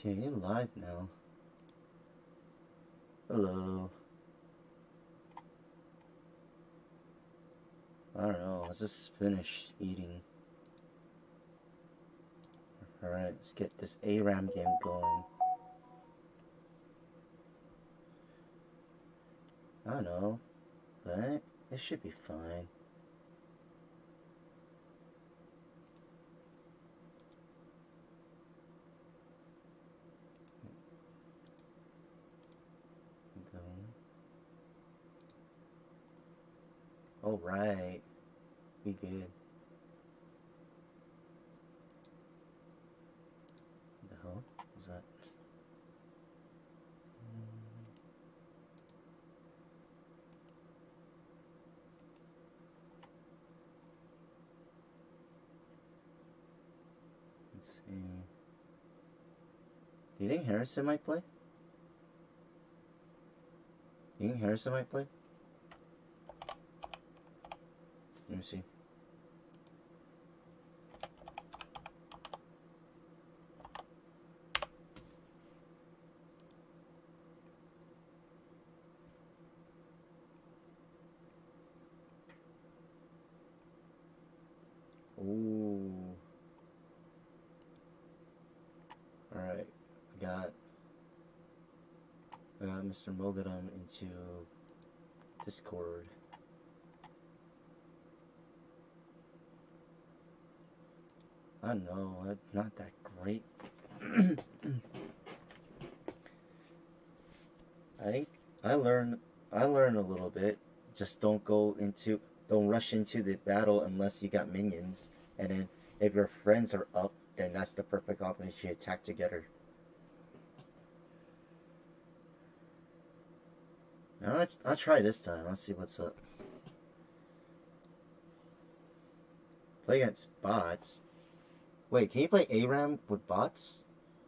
Okay, you're live now. Hello. I don't know, let's just finish eating. Alright, let's get this ARAM game going. I don't know, but it should be fine. Alright, we good. What the hell was that? Let's see. Do you think Harrison might play? Do you think Harrison might play? Let me see. Ooh. Alright, I got Mr. Mogadam into Discord. I know, I'm not that great. I learn a little bit. Just don't rush into the battle unless you got minions. And then if your friends are up, then that's the perfect opportunity to attack together. I'll try this time. Let's see what's up. Play against bots. Wait, can you play ARAM with bots?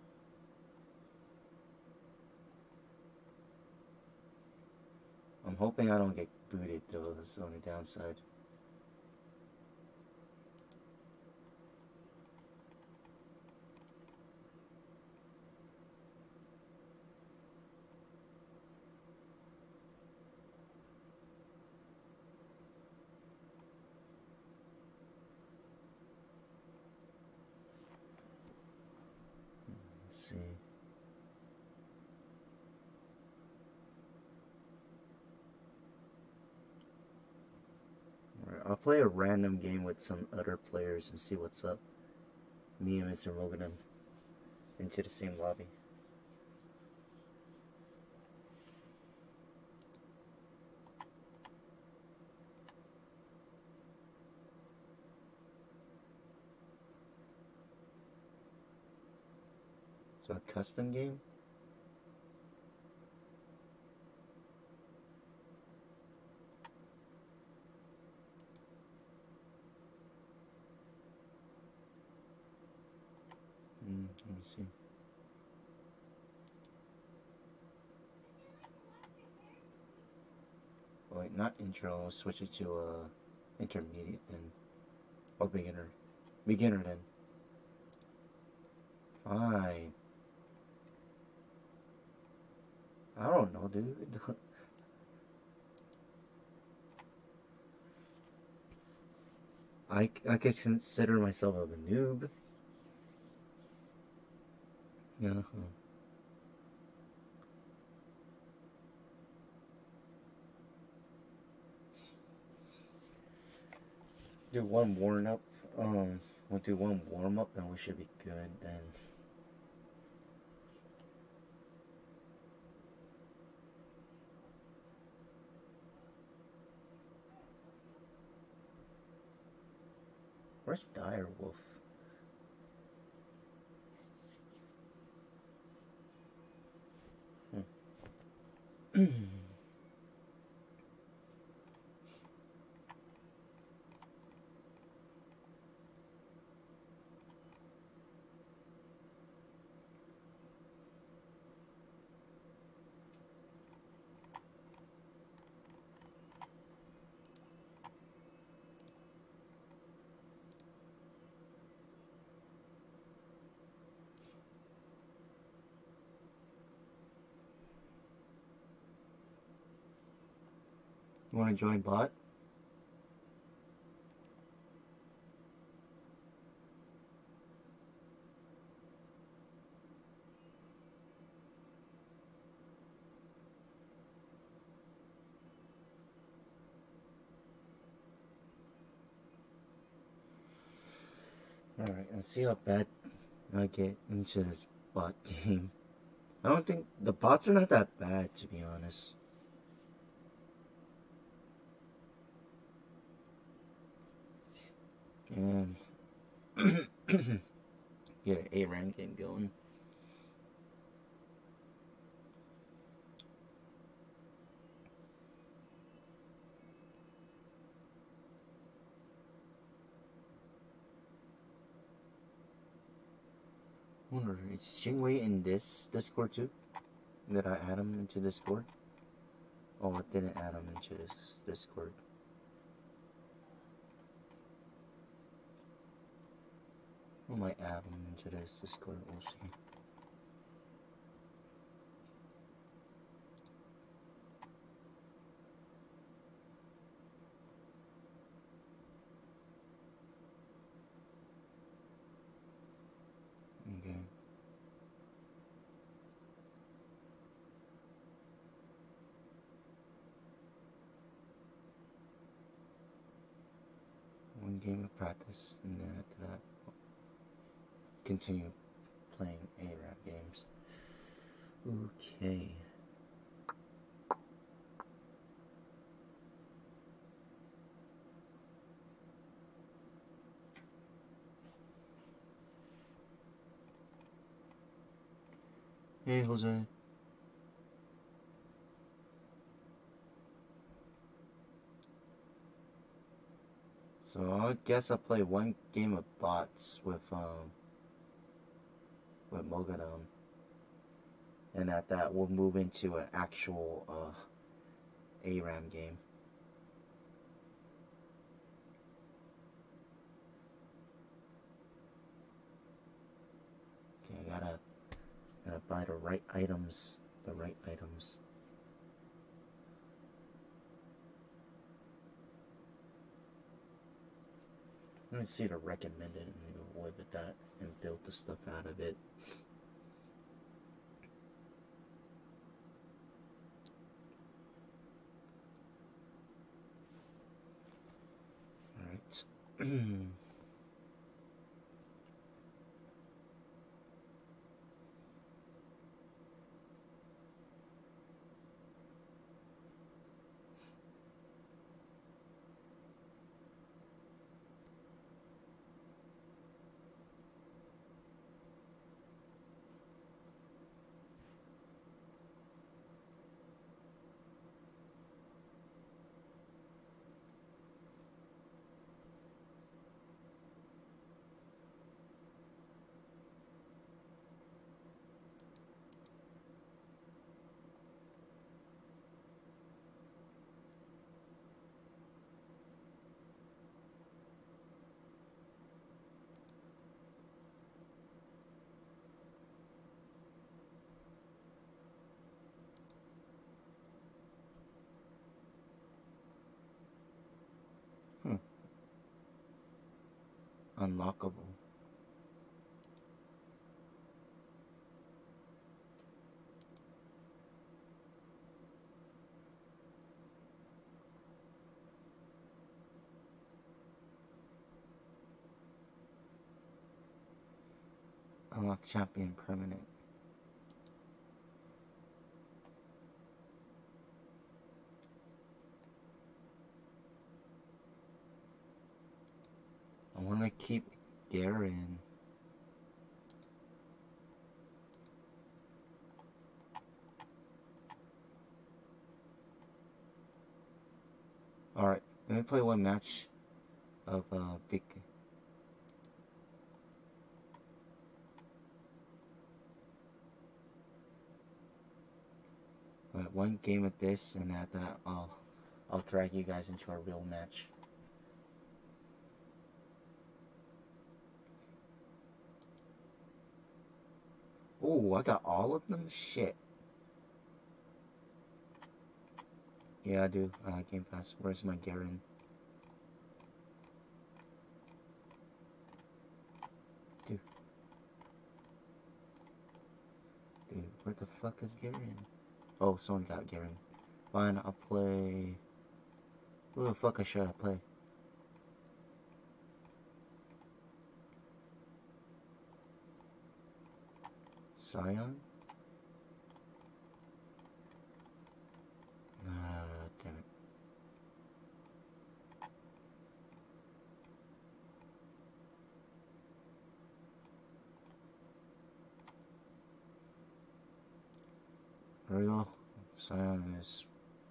I'm hoping I don't get booted though. That's the only downside. Let's see. I'll play a random game with some other players and see what's up. Me and Mr. Mogadam into the same lobby. So a custom game? Let me see. Wait, not intro. I'll switch it to intermediate then, or beginner. Beginner then. Fine. I don't know, dude. I could consider myself a noob. Yeah. Do one warm up. We'll do one warm up, and we should be good then. Where's Direwolf? You want to join bot? Alright, let's see how bad I get into this bot game. I don't think the bots are not that bad, to be honest. And get an ARAM game going. I wonder, is Jingwei in this Discord too? Did I add him into Discord? Oh, I didn't add him into this Discord. I might add him into this Discord, we'll see. Okay. One game of practice, and then after that, continue playing ARAM games. Okay. Hey, Jose. So I guess I'll play one game of bots with Mogadam, and at that we'll move into an actual ARAM game. Okay, I gotta buy the right items. Let me see the recommended and go away with that and build the stuff out of it. Alright. Unlockable. Unlock champion permanent. I want to keep Garen. Alright, let me play one match of big. Alright, one game of this, and after that I'll drag you guys into a real match. Oh, I got all of them? Shit. Yeah, I do. I like Game Pass. Where's my Garen? Dude. Dude, where the fuck is Garen? Oh, someone got Garen. Fine, I'll play... Who the fuck should I play? Sion? Damn it. There we go. Sion is...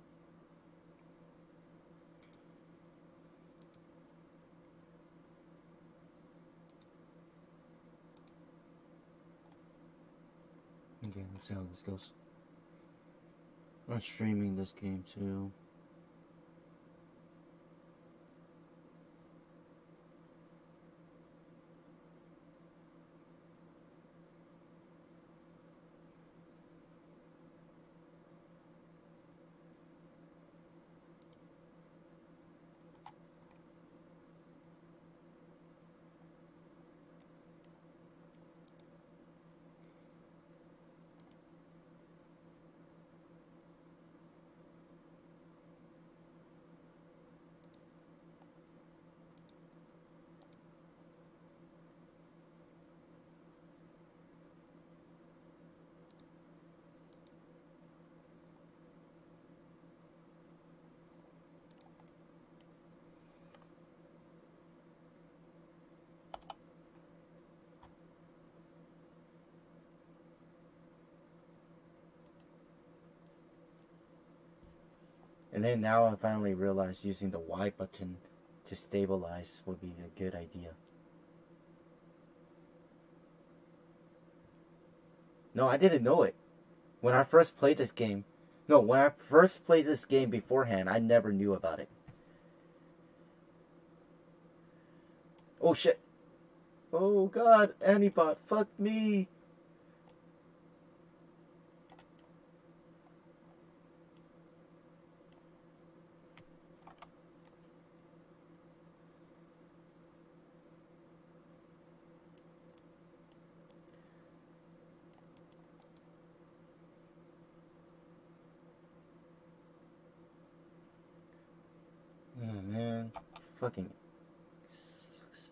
Okay, let's see how this goes. I'm streaming this game too. And then now I finally realized using the Y button to stabilize would be a good idea. No, I didn't know it. When I first played this game. No, when I first played this game beforehand, I never knew about it. Oh shit. Oh god, Antibot, fuck me. Oh man, fucking sucks.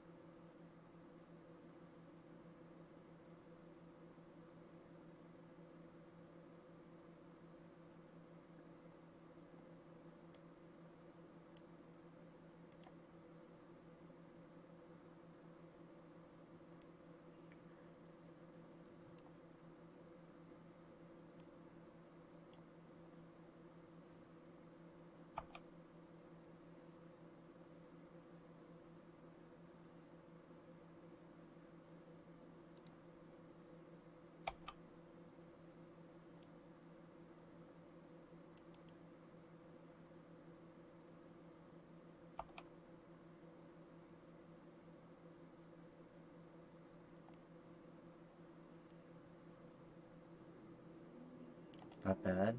Not bad.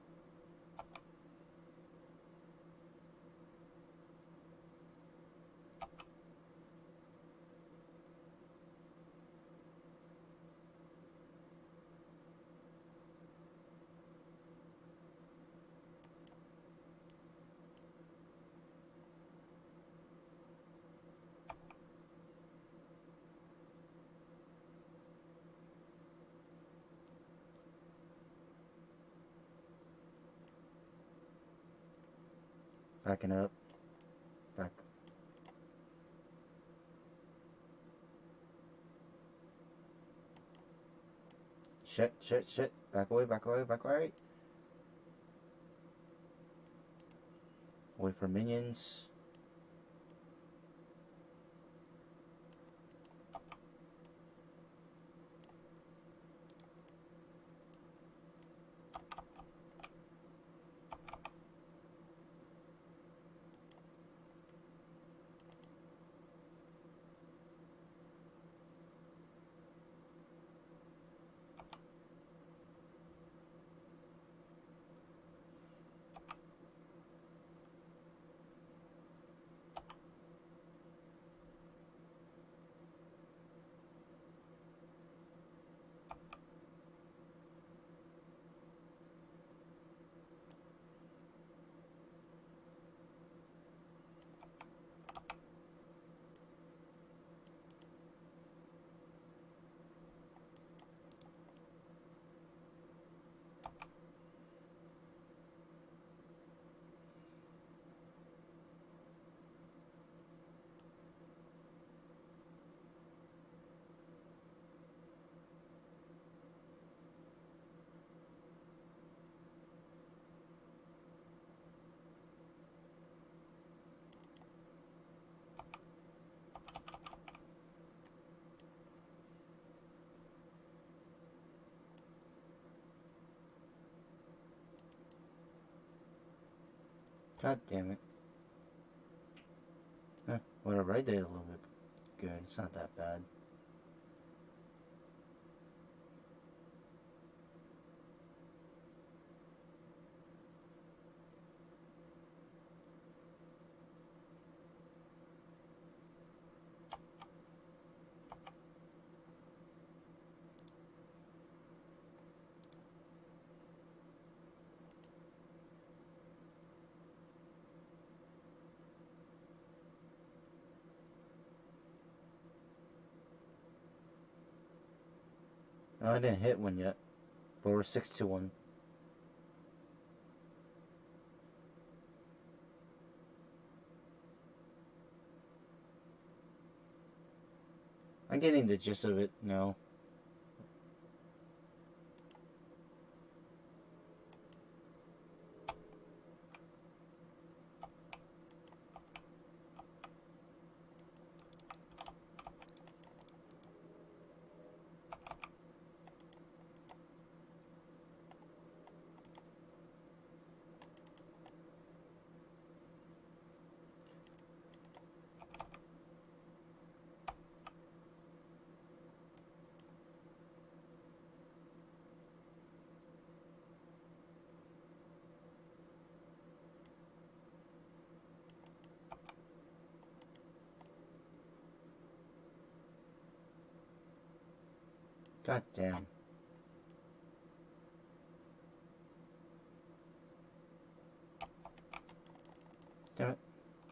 Backing up. Back. Shit, shit, shit. Back away, back away, back away. Wait for minions. God damn it. Huh, whatever, I did a little bit good. It's not that bad. Oh, I didn't hit one yet. But we're 6-1. I'm getting the gist of it now. God damn. Damn it.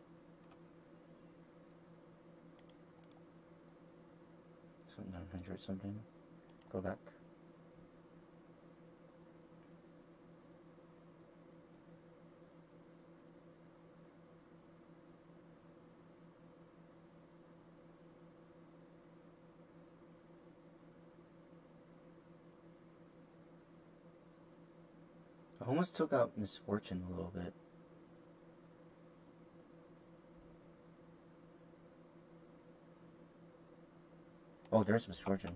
So 900 something. Go back. I almost took out Misfortune a little bit. Oh, there's Misfortune.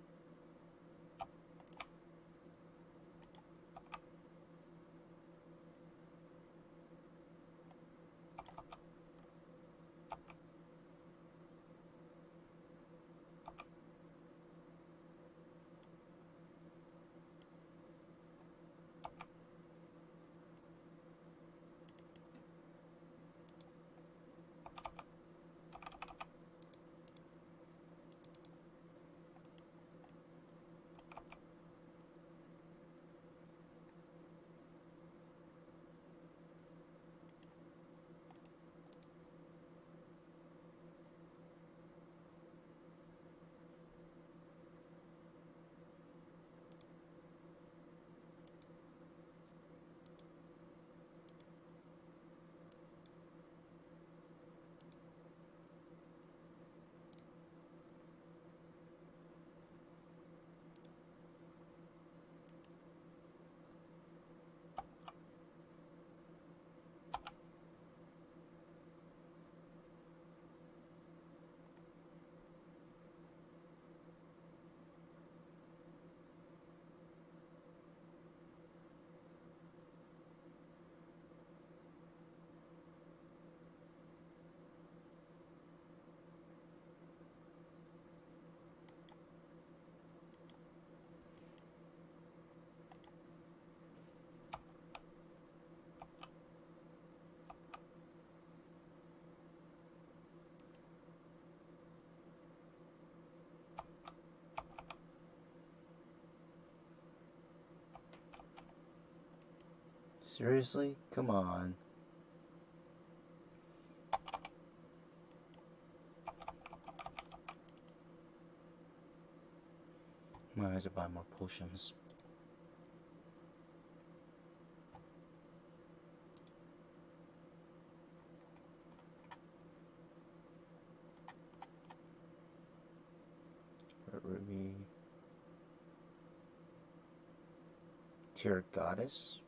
Seriously? Come on. My eyes are buying more potions. Red Ruby. Tier Goddess.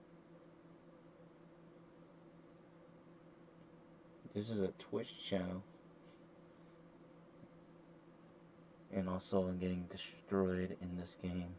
This is a Twitch channel. and also I'm getting destroyed in this game.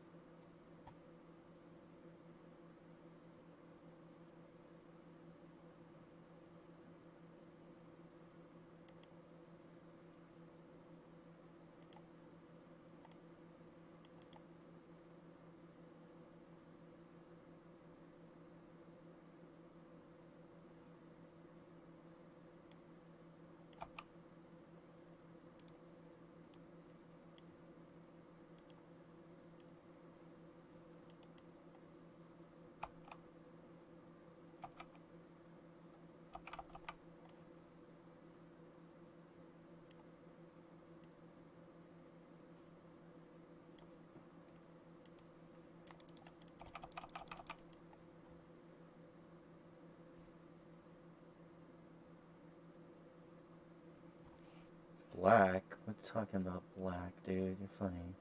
Black? What are you talking about black, dude? You're funny.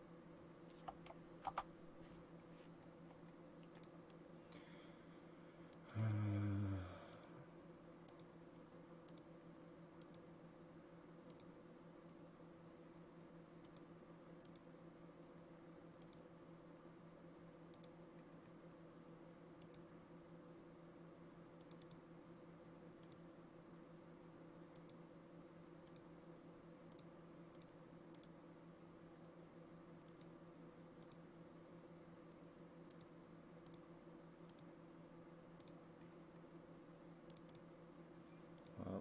Well,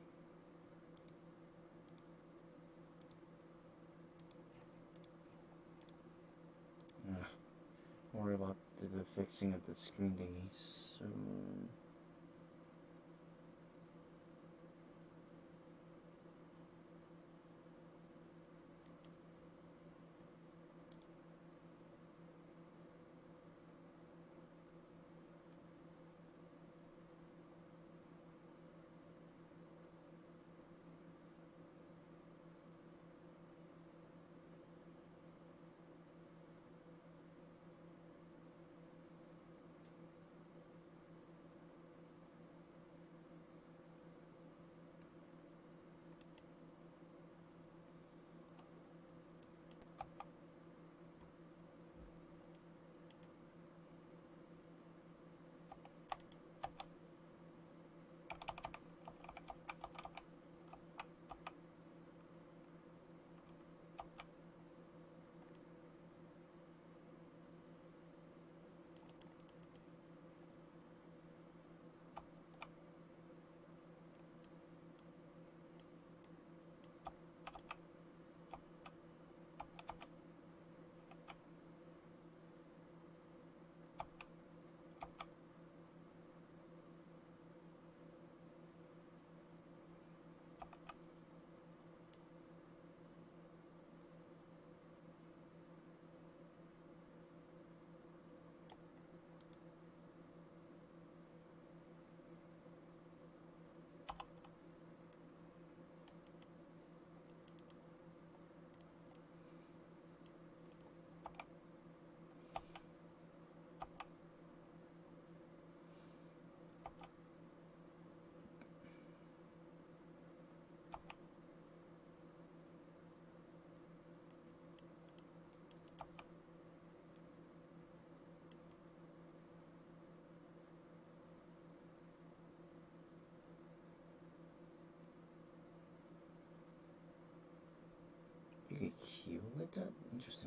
don't worry about the fixing of the screen thingy soon. You can heal like that? Interesting.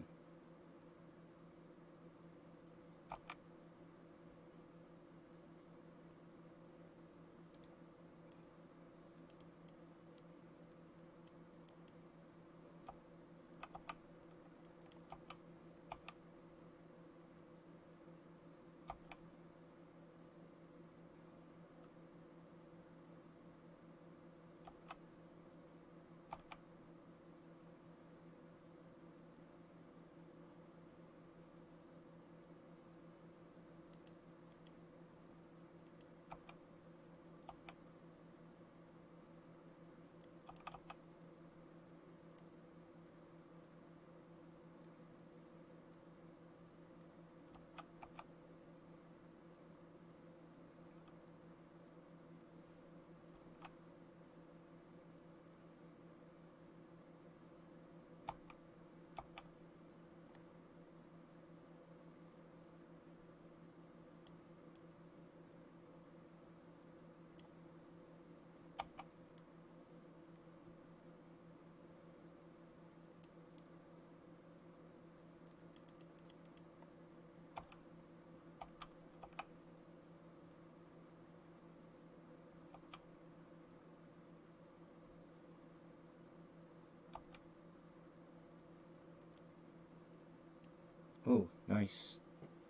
Nice.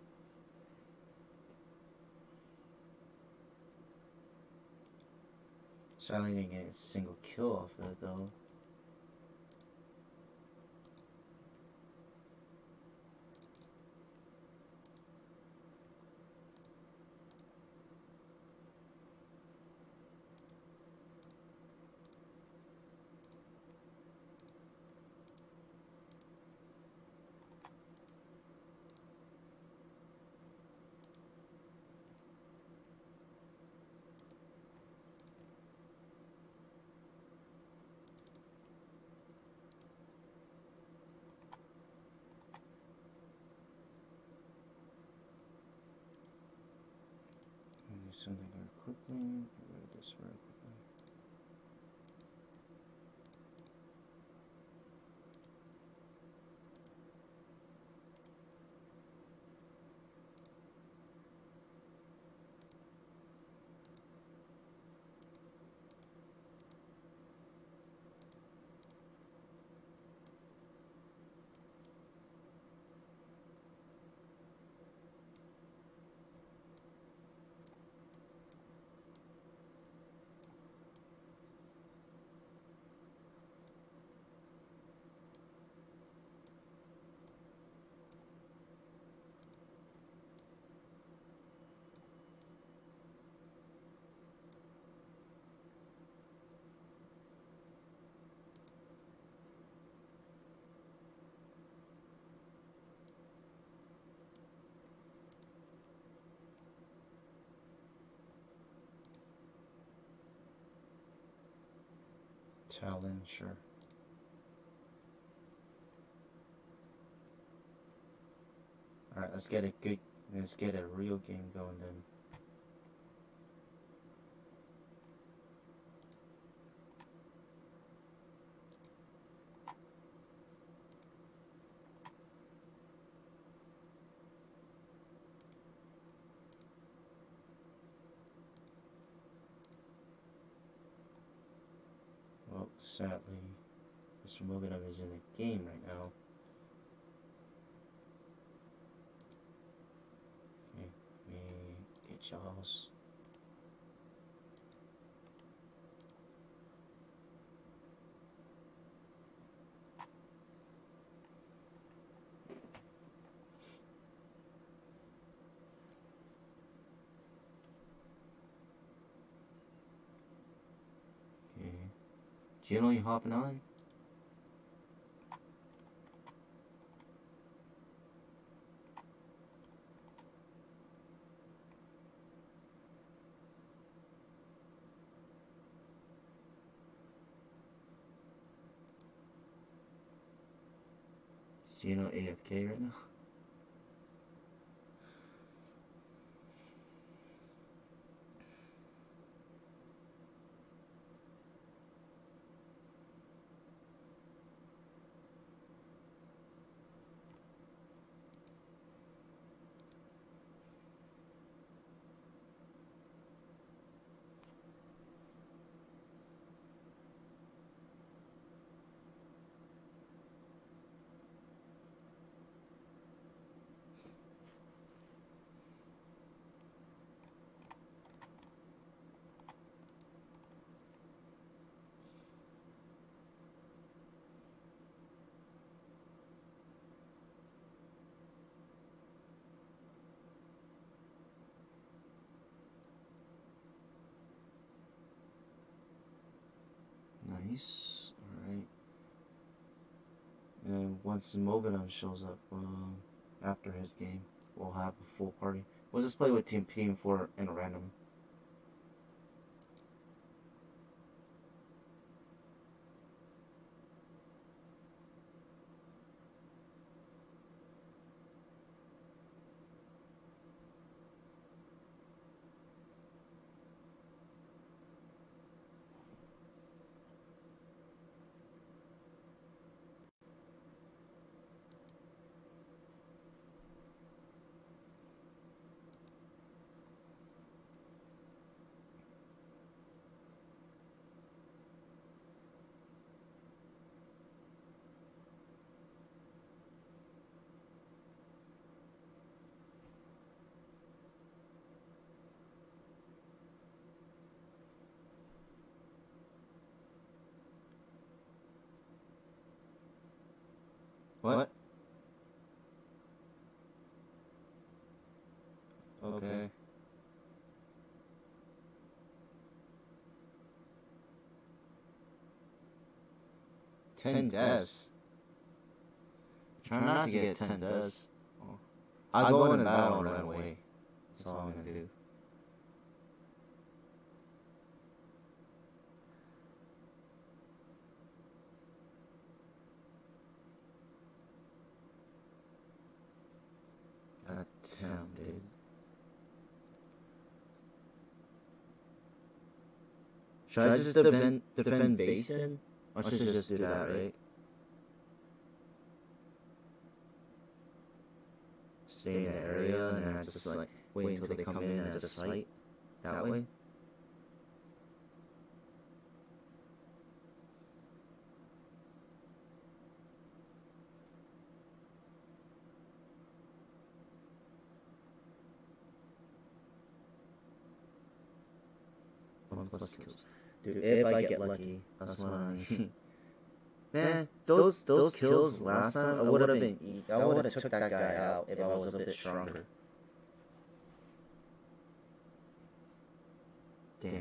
Sadly didn't get a single kill off of it though. Do something very quickly. Get rid of this very quickly. Challenger. Alright, let's get a real game going then. Well, sadly, Mr. Moganov is in a game right now. Okay, let me get y'all's. Okay. Gino, you hopping on? Gino AFK right now? Nice. Alright. And once Moganov shows up after his game, we'll have a full party. We'll just play with Team 4 and a random. What? Okay. Ten deaths. Try not to get 10 deaths. I'll go in battle and run away. That's all I'm gonna do. God damn, dude. Should I just defend base then? Or should I just do that, right? Stay in the area and then just like wait until they come in as a sight? That way? One plus kills. Dude, if I get lucky, that's what I mean. Man, those kills last time, I would have took that guy out if I was a bit stronger. Damn.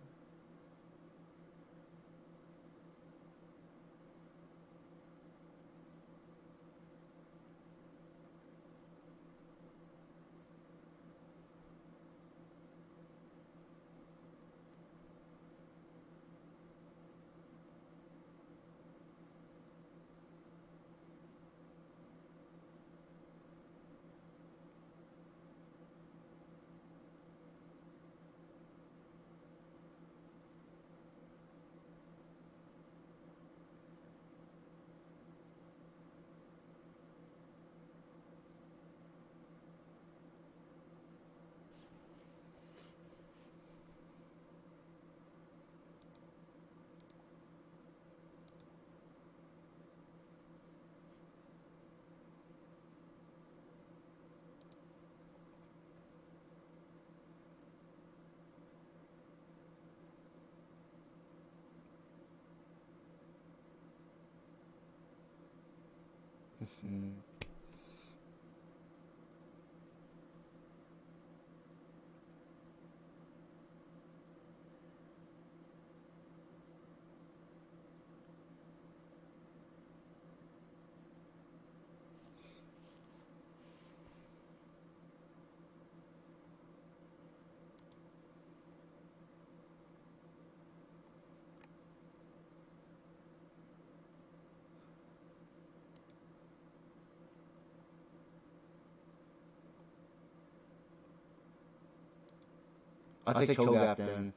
I'll take Cho'Gath then.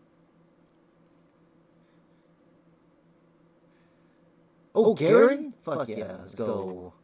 Oh, Garen? Fuck yeah, let's go.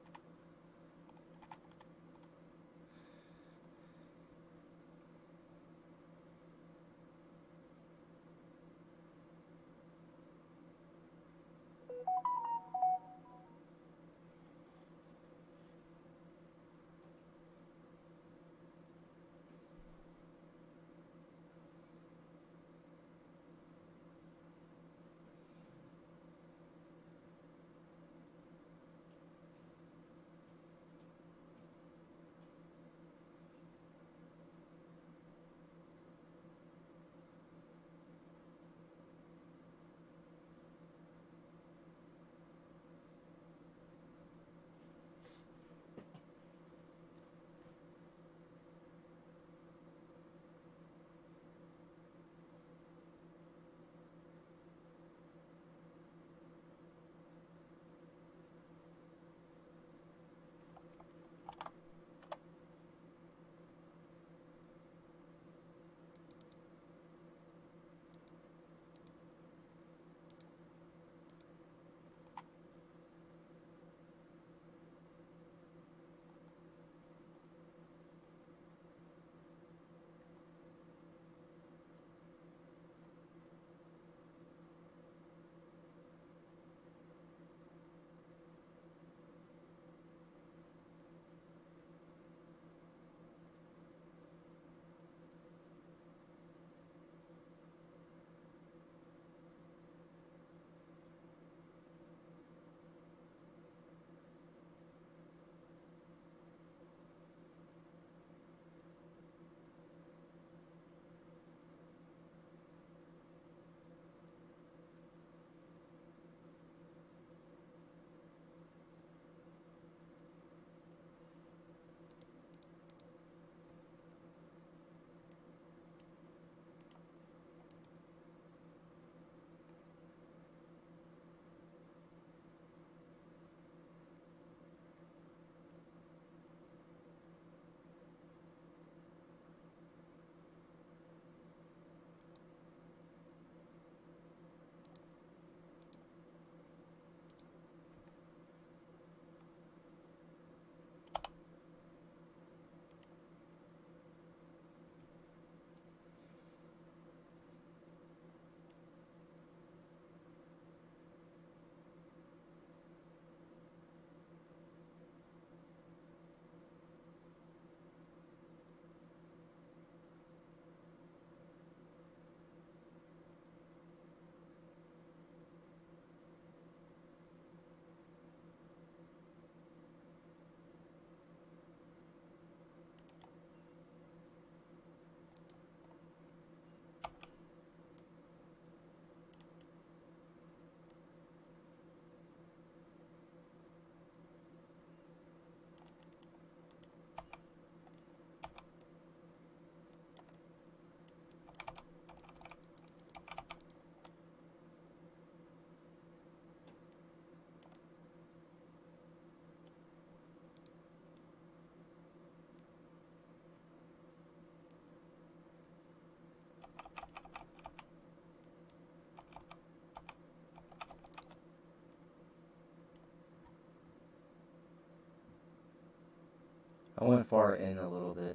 I went far in a little bit.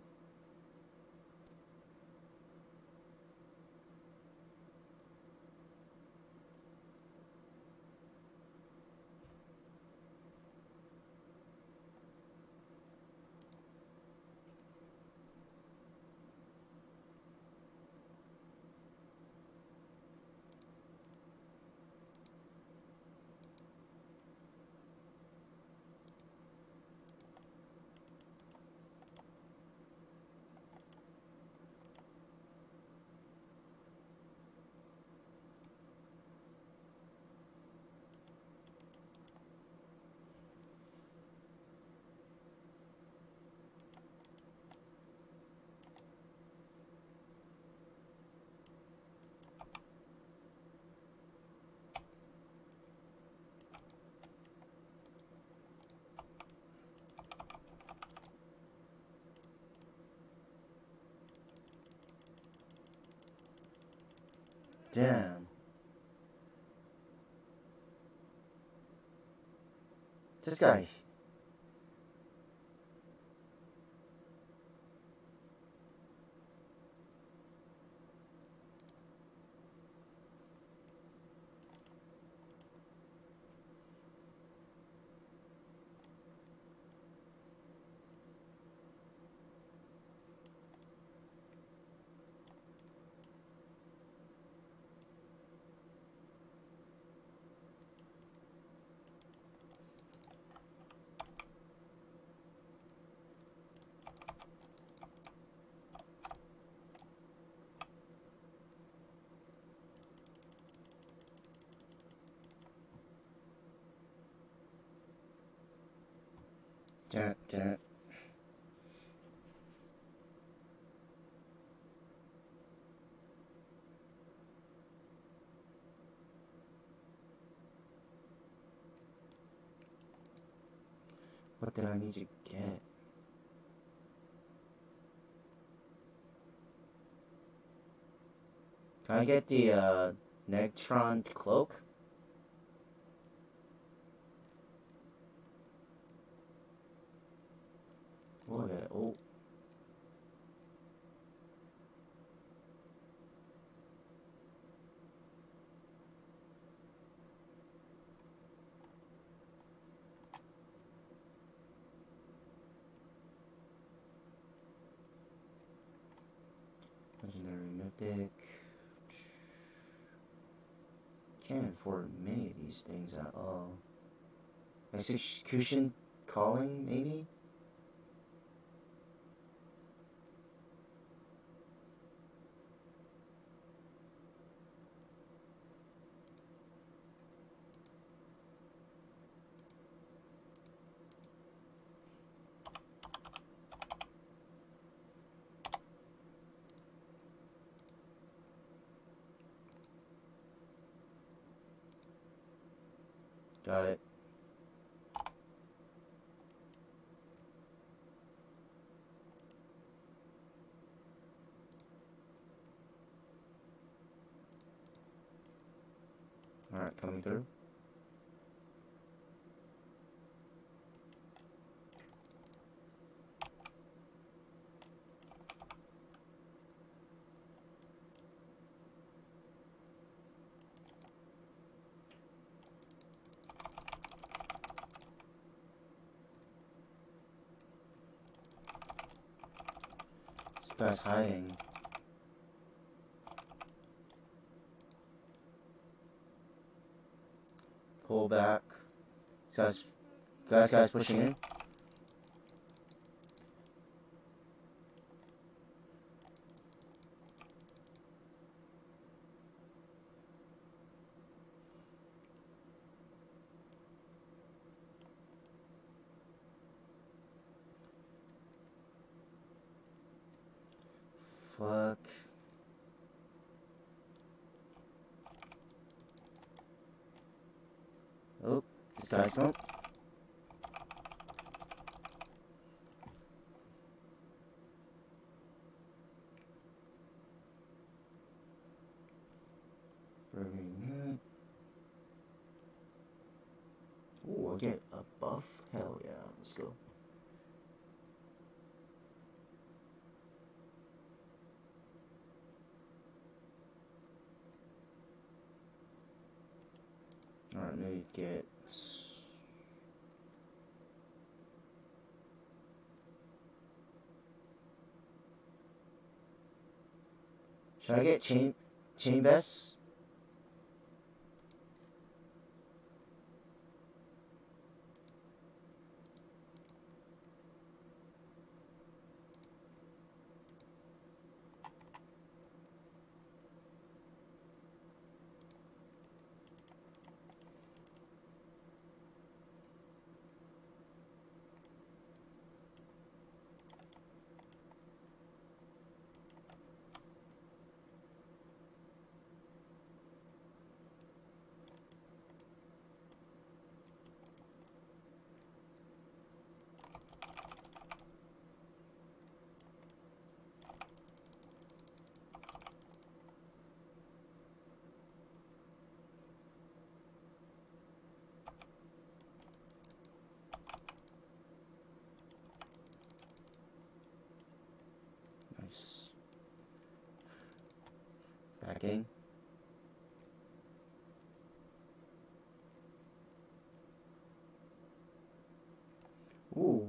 Damn. This guy. Damn it. What did I need to get? Can I get the Negtron cloak? Look at it. Oh. Legendary Mythic. Can't afford many of these things at all. Execution Calling, maybe? Got it. Alright, coming through. This guy's hiding. Pull back. Guy's pushing in. Fuck. Oh, this guy's gone. Ooh, I get a buff? Hell yeah, let's go. I get... Should I get chain vests? Nice. Backing. Ooh.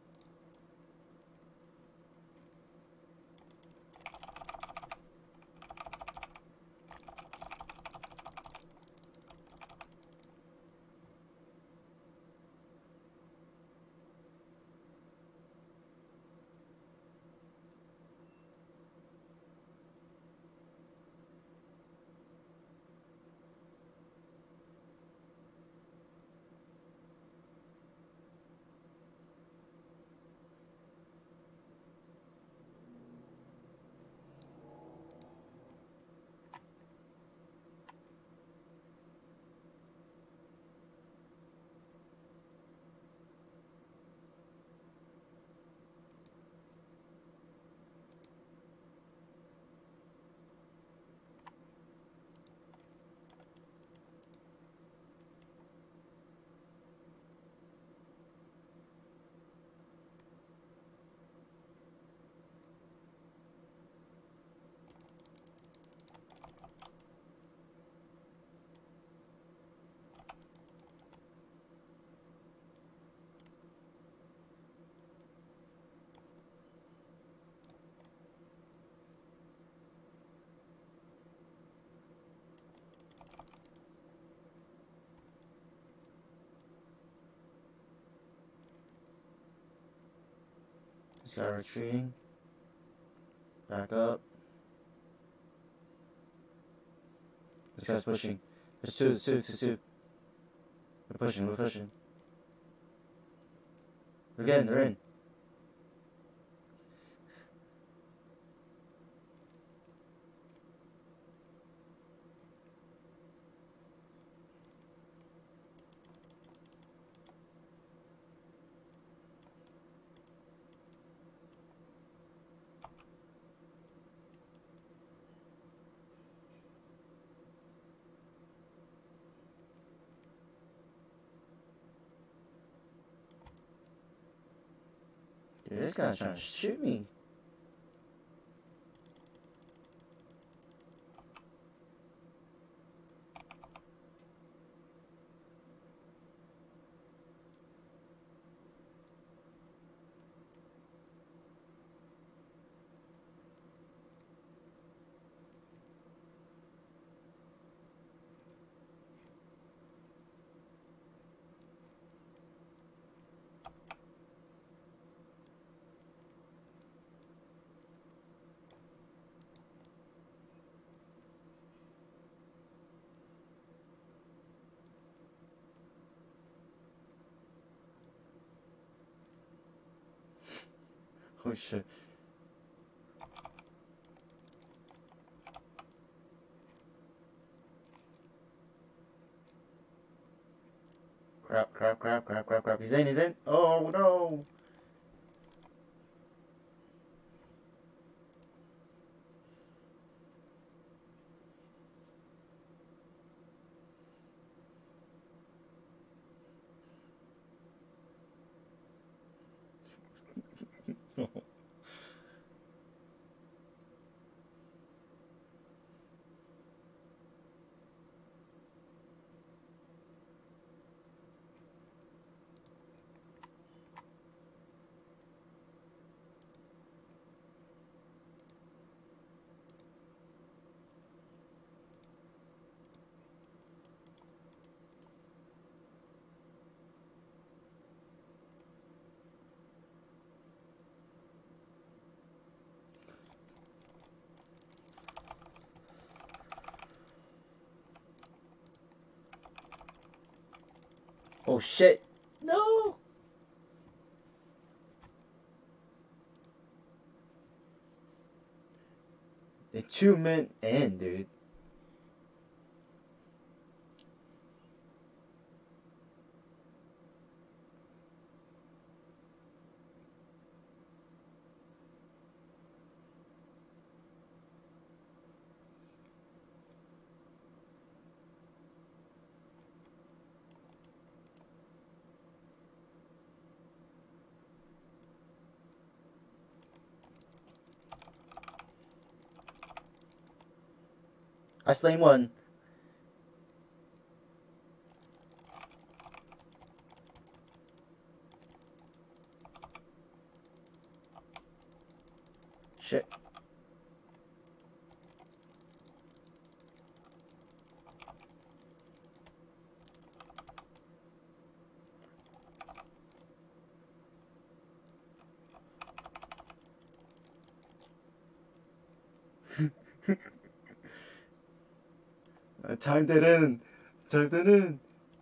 This guy retreating. Back up. This guy's pushing. There's two. We're pushing. They're in. Dude, this guy's trying to shoot me. Oh shit. Crap. He's in. Oh no. Oh shit! No! The 2 minute in, dude. I slain one. Shit. I timed it in. Timed it in.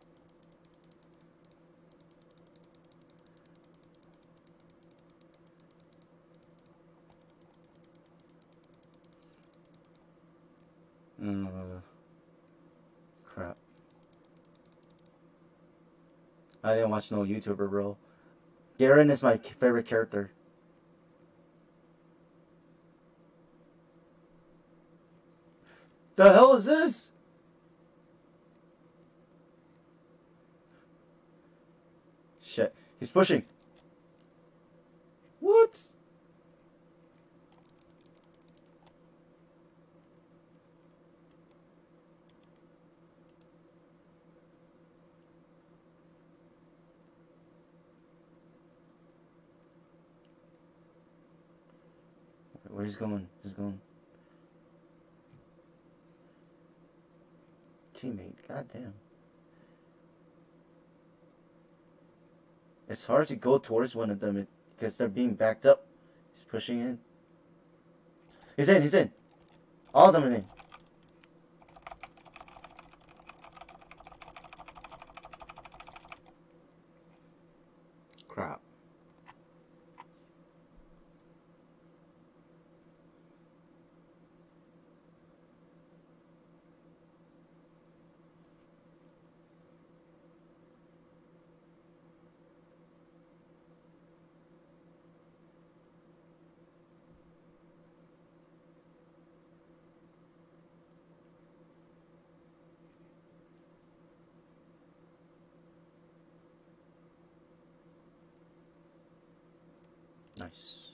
Crap. I didn't watch no YouTuber, bro. Garen is my favorite character. The hell is this? Shit. He's pushing. What? Where he's going? He's going. Teammate, goddamn. It's hard to go towards one of them because they're being backed up. He's pushing in. He's in, he's in. All of them are in. Crap. Nice.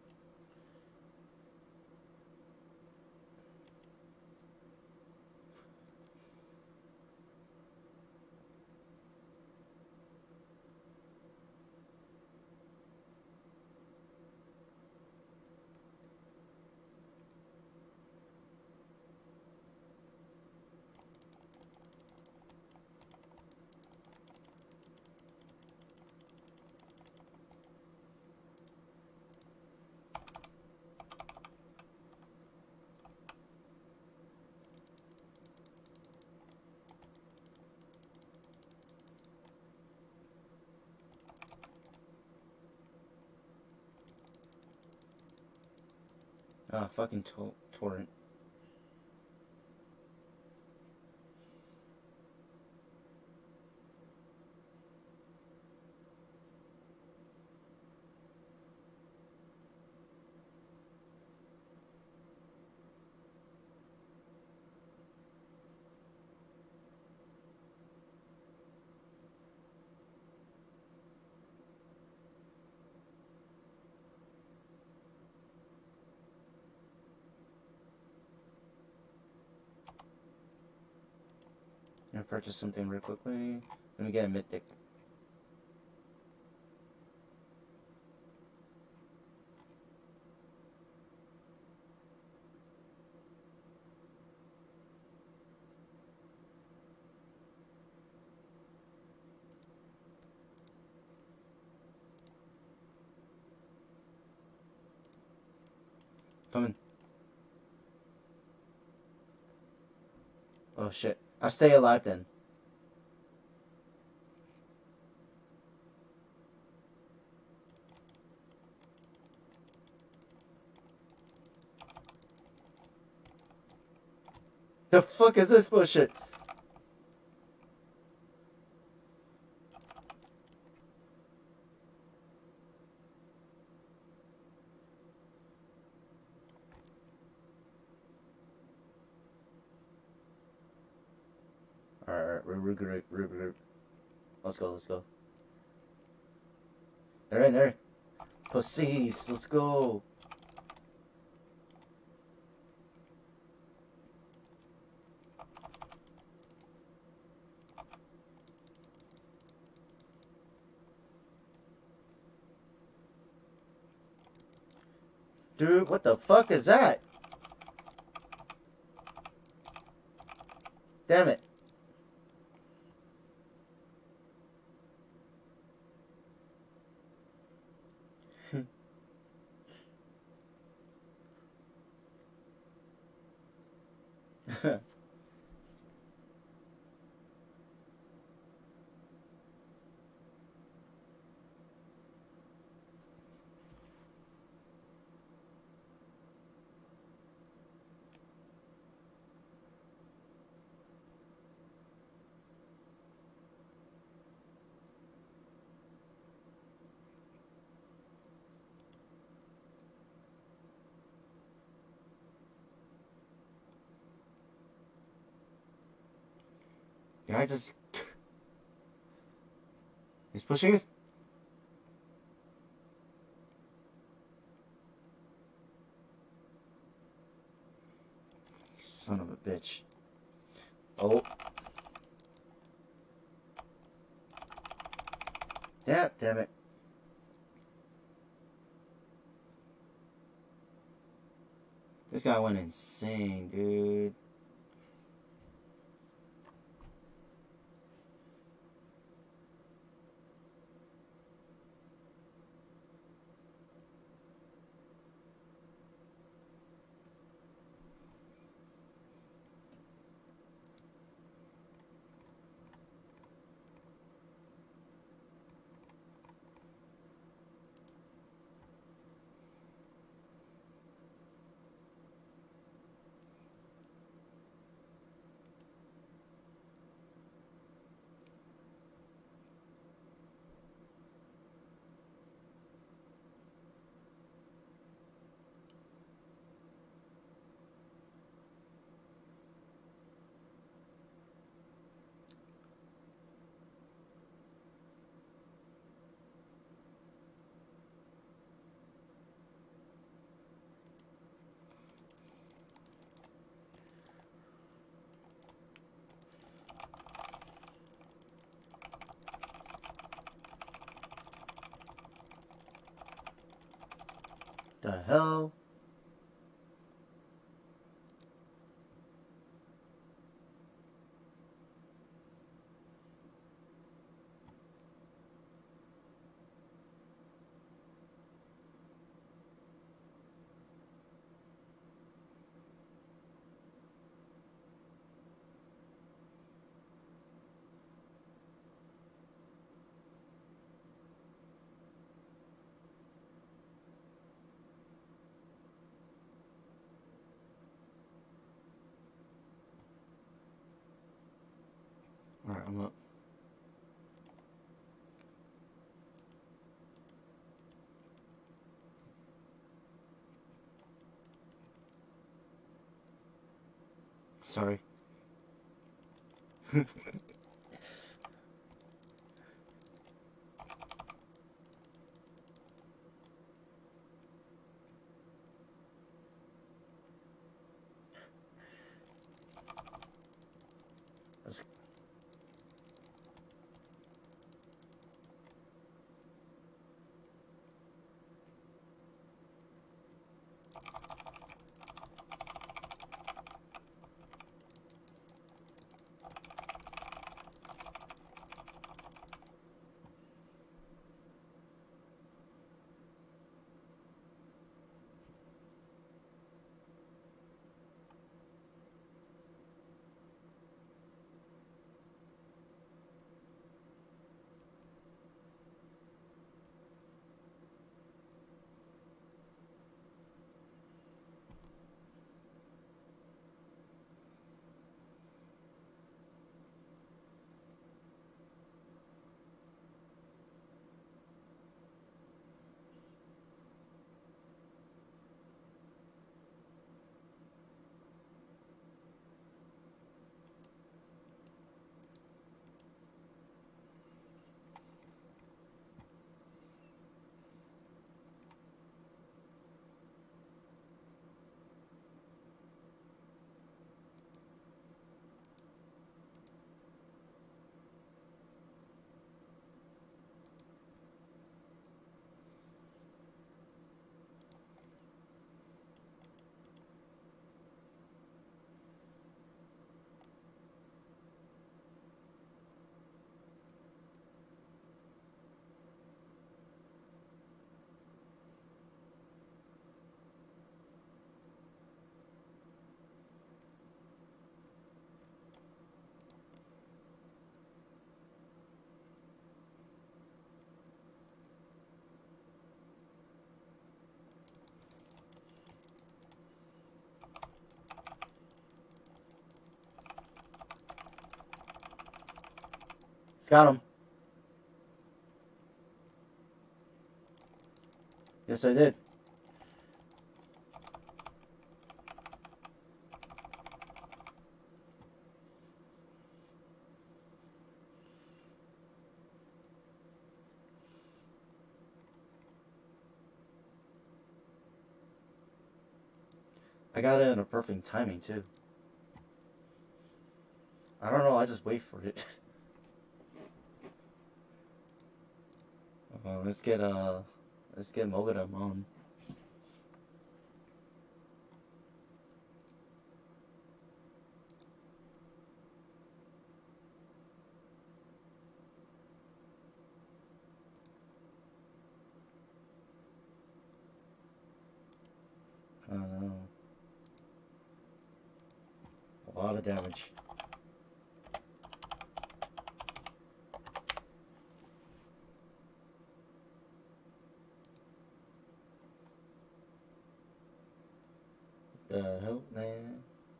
Ah, fucking torrent. I'm gonna purchase something real quickly. Let me get a mythic. Coming. Oh shit. I'll stay alive then. The fuck is this bullshit? Alright, regroup. Let's go. Alright. Pussies, let's go. Dude, what the fuck is that? Damn it. Guy just... He's pushing his... Son of a bitch. Oh. Yeah, damn it. This guy went insane, dude. The hell? Alright, I'm up. Sorry. Let's... Got him. Yes, I did. I got it in a perfect timing, too. I don't know, I just wait for it. Let's get Mogadam on. I don't know. A lot of damage. The hell, man?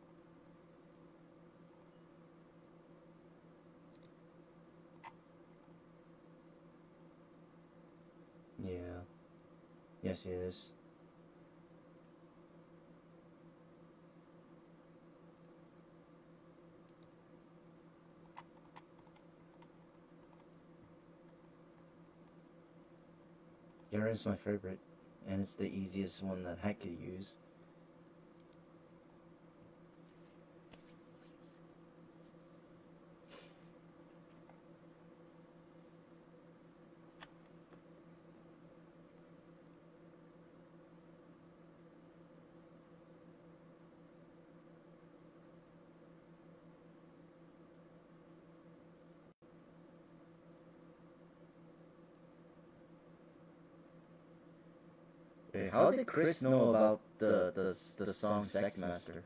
Yeah. Yes, he is. Garen's my favorite, and it's the easiest one that I could use. Wait, how did Chris know about the song Sex Master?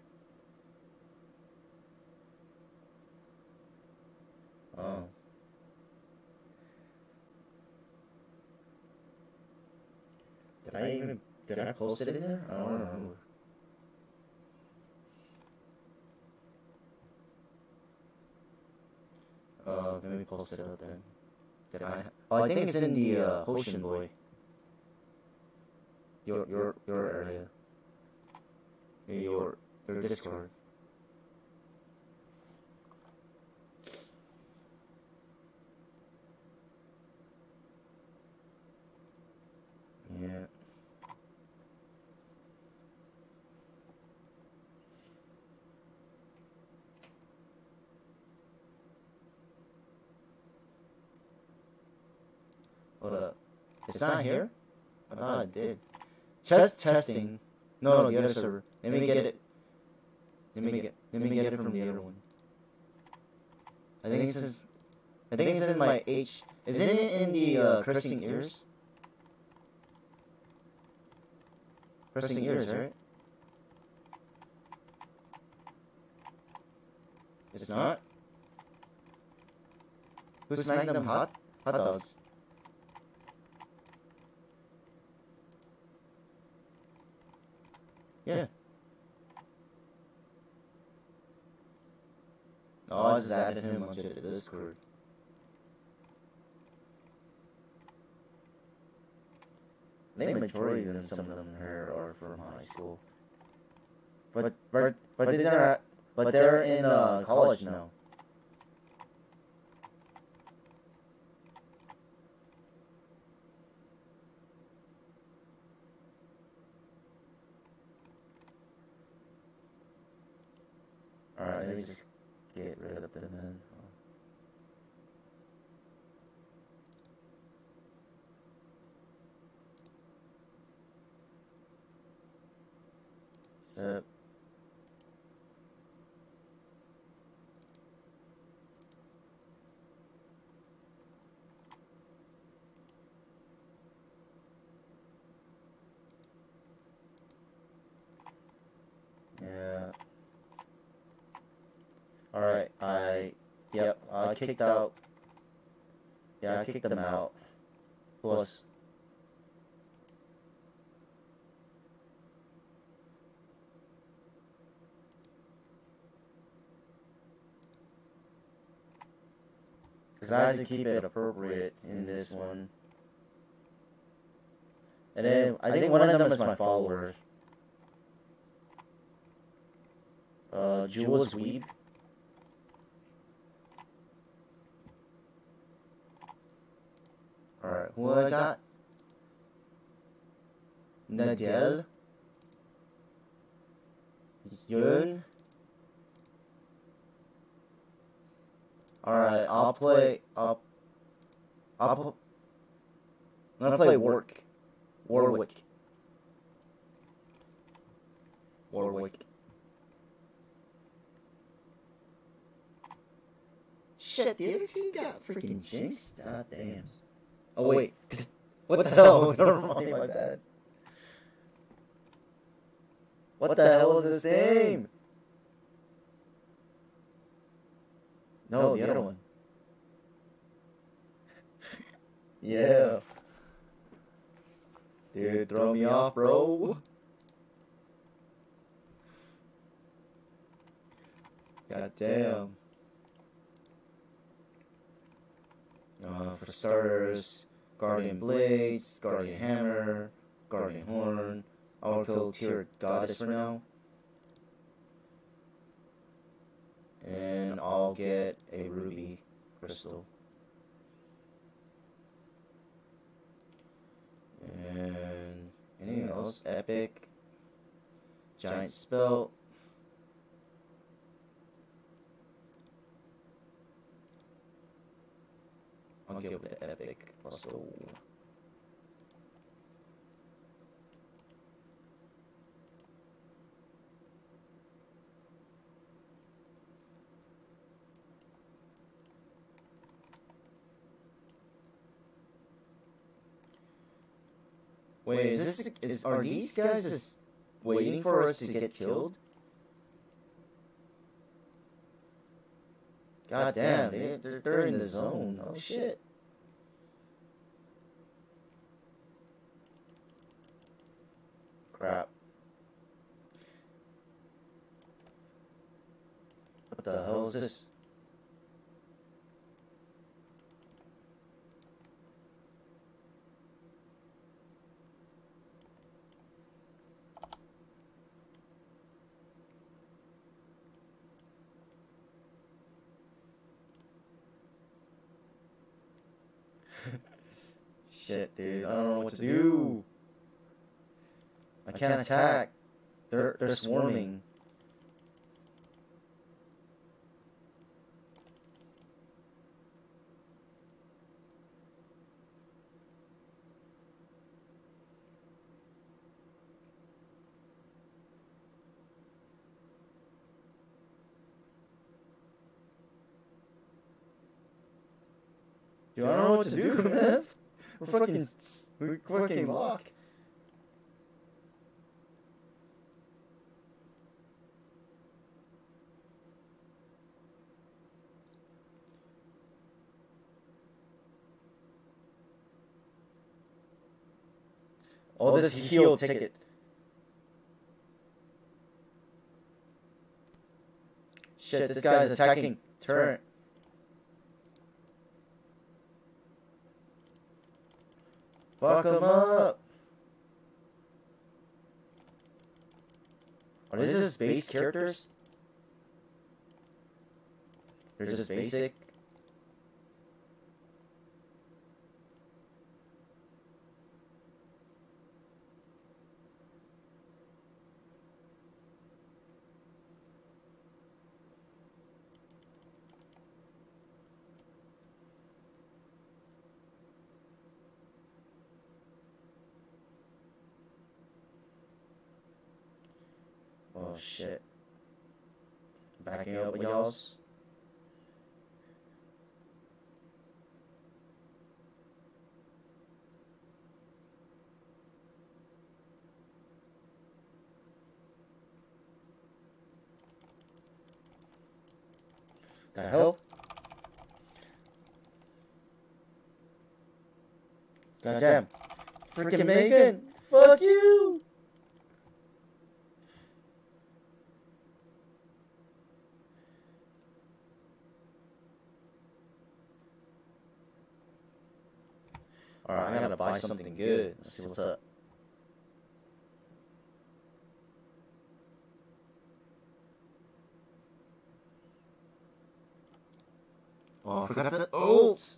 Oh. Did I post it in there? I don't remember. Let me post it out then. Did I? Oh, I think it's in the Ocean Boy. Your area. Your Discord. Yeah. Hold up. It's not here? I thought it did. Just testing. No, the other server. Let me get it. Let me get it from the other one. I think it's in my H. Is it in the pressing ears? Pressing ears, right? It's not. Who's Magnum hot dogs? Yeah. Oh, I just added him onto the Discord. I think majority of them, some of them here are from high school. But they're in college now. Alright, let me just get rid of them then. So, yeah. Alright, I kicked out. Yeah, I kicked them out. Plus, Because I have to keep it appropriate in this one. And then I think one of them is my follower. Jules Weeb. Alright, who I got? Nadel. Yun. Alright, I'm gonna play Warwick. Shit, the other team got freaking jinxed. God damn. Oh wait. What the hell? Never mind, my bad. What the hell is his name? No, the other one. Yeah. Dude, throw me off, bro. God damn. For starters, Guardian Blades, Guardian Hammer, Guardian Horn. I'll kill Tier Goddess for now. And I'll get a Ruby Crystal. And anything else? Epic. Giant Spell. I'll go with the Epic also. Wait, are these guys just waiting for us to get killed? God damn, they're in the zone. Oh shit. Crap. What the hell is this? Shit, dude, I don't know what to do. I can't attack. They're swarming. Dude, I don't know what to do, man. We're fucking locked. Oh, this heal ticket. Shit, this guy's attacking turret. Fuck him up. Are these just base characters? They're just basic. Oh shit. Backing up with y'all's. The hell? Goddamn. Freaking Megan! Fuck you! Alright, I gotta buy something good. Let's see what's up. Oh, I forgot that ult!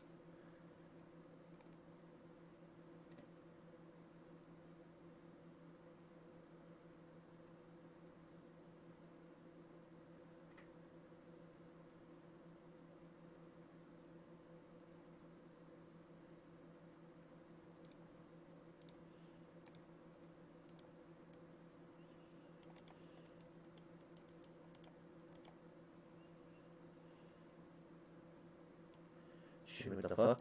Shoot, what the fuck?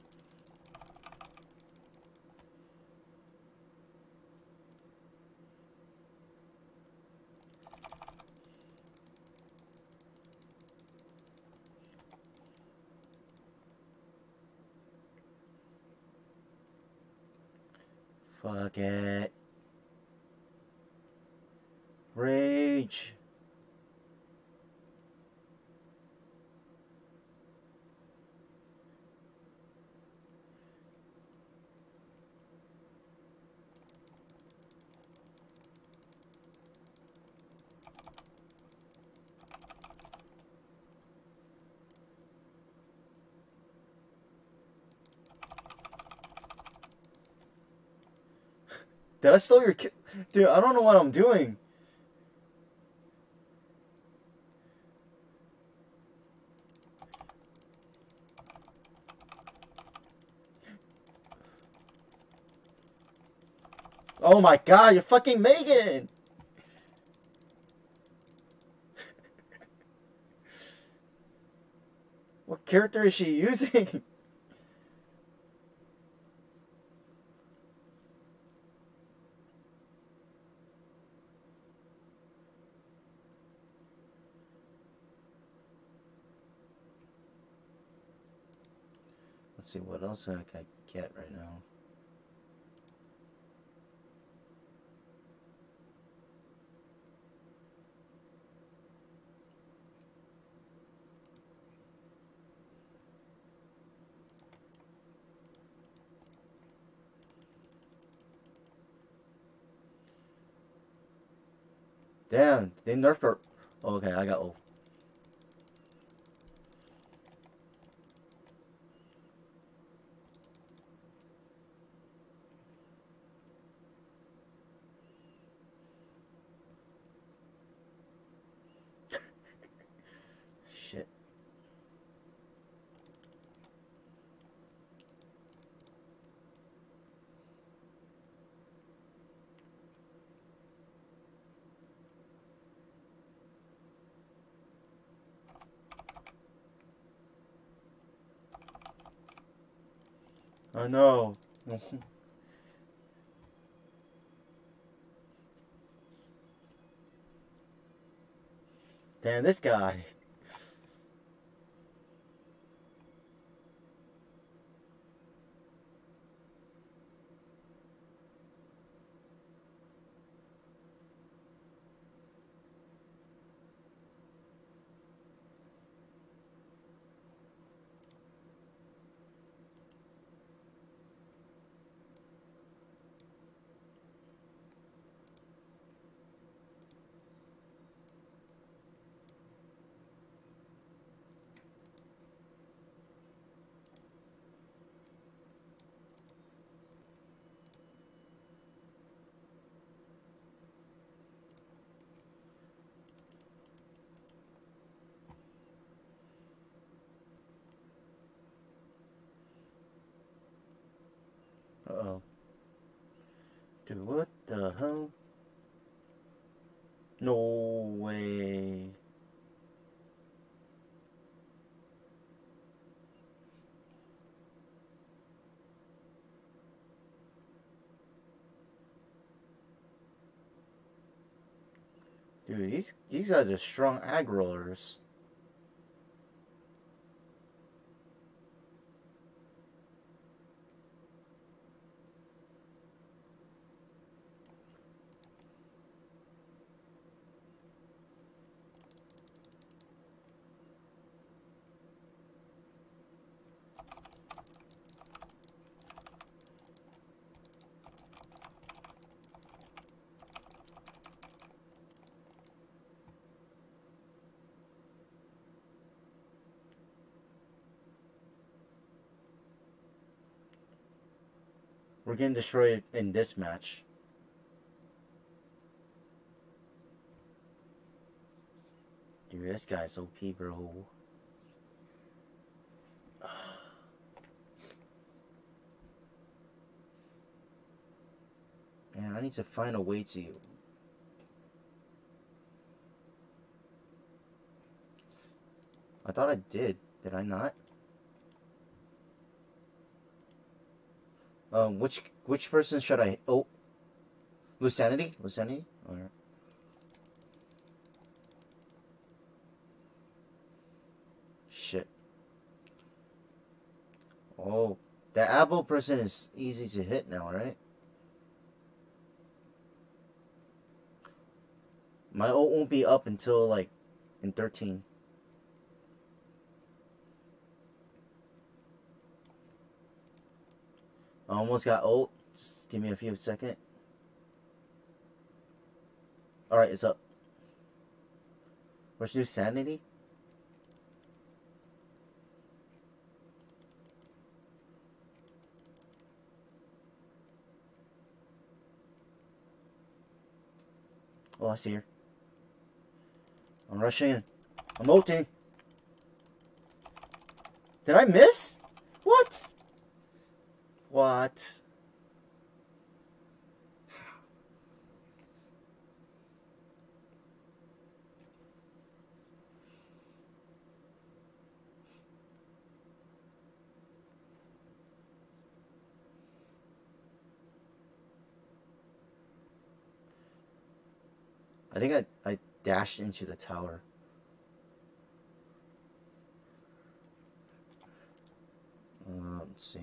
Fuck it. Rage. Did I steal your kill? Dude, I don't know what I'm doing. Oh my god, you're fucking Megan! What character is she using? Let's see what else I can get right now. Damn, they nerfed her. Okay, I got O. Shit. I know. Damn, this guy. Uh-oh. Dude, what the hell? No way. Dude, these guys are strong ag rollers. We're getting destroyed in this match. Dude, this guy's OP, bro. Man, I need to find a way to... I thought I did. Did I not? Which person should I... Oh. Lusanity? Lusanity? Alright. Shit. Oh. The Abo person is easy to hit now, right? My ult won't be up until, like, in 13. I almost got ult. Just give me a few seconds. Alright, it's up. Let's do sanity. Oh, I see her. I'm rushing in. I'm ulting. Did I miss? What? What? I think I dashed into the tower. Let's see.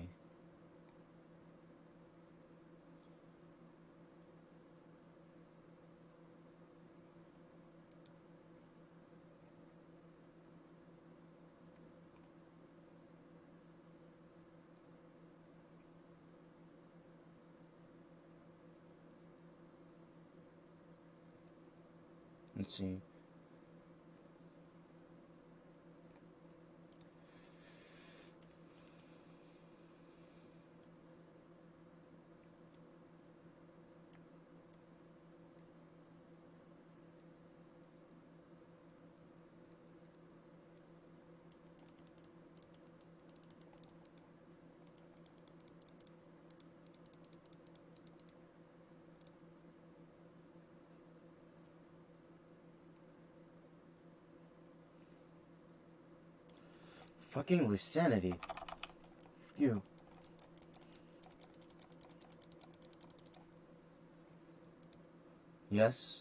Let's see. Fucking Lusanity. Phew. Yes.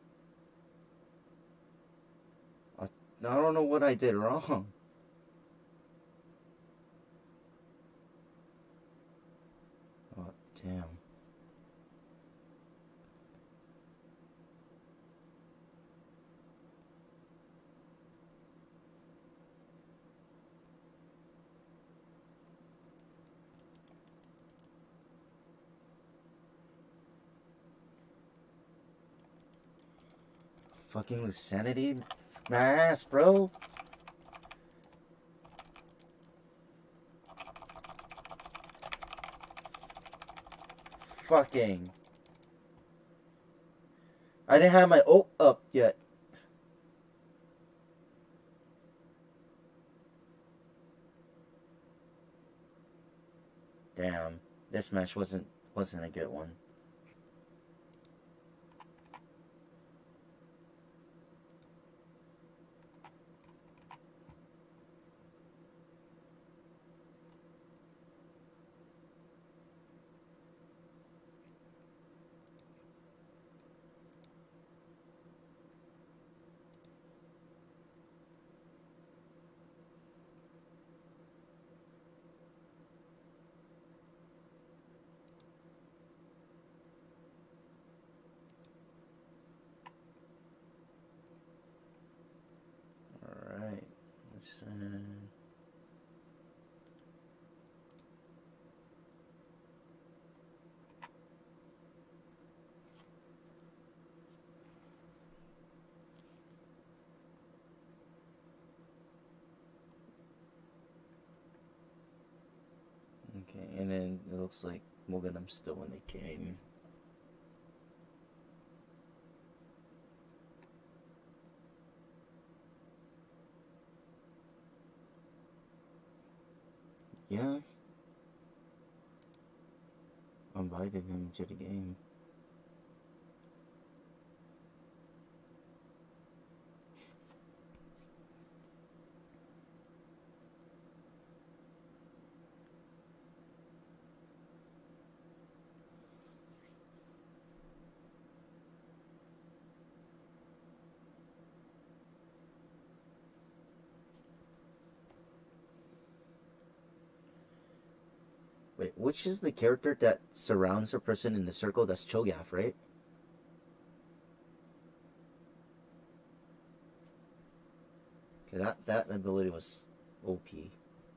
I don't know what I did wrong. Oh, damn. Fucking Lusanity? My ass, bro. Fucking. I didn't have my ult up yet. Damn. This match wasn't a good one. Alright. Let's Okay, and then it looks like Look at them still in the game. Yeah. I invited him to the game. Wait, which is the character that surrounds the person in the circle? That's Cho'Gath, right? Okay, that ability was OP.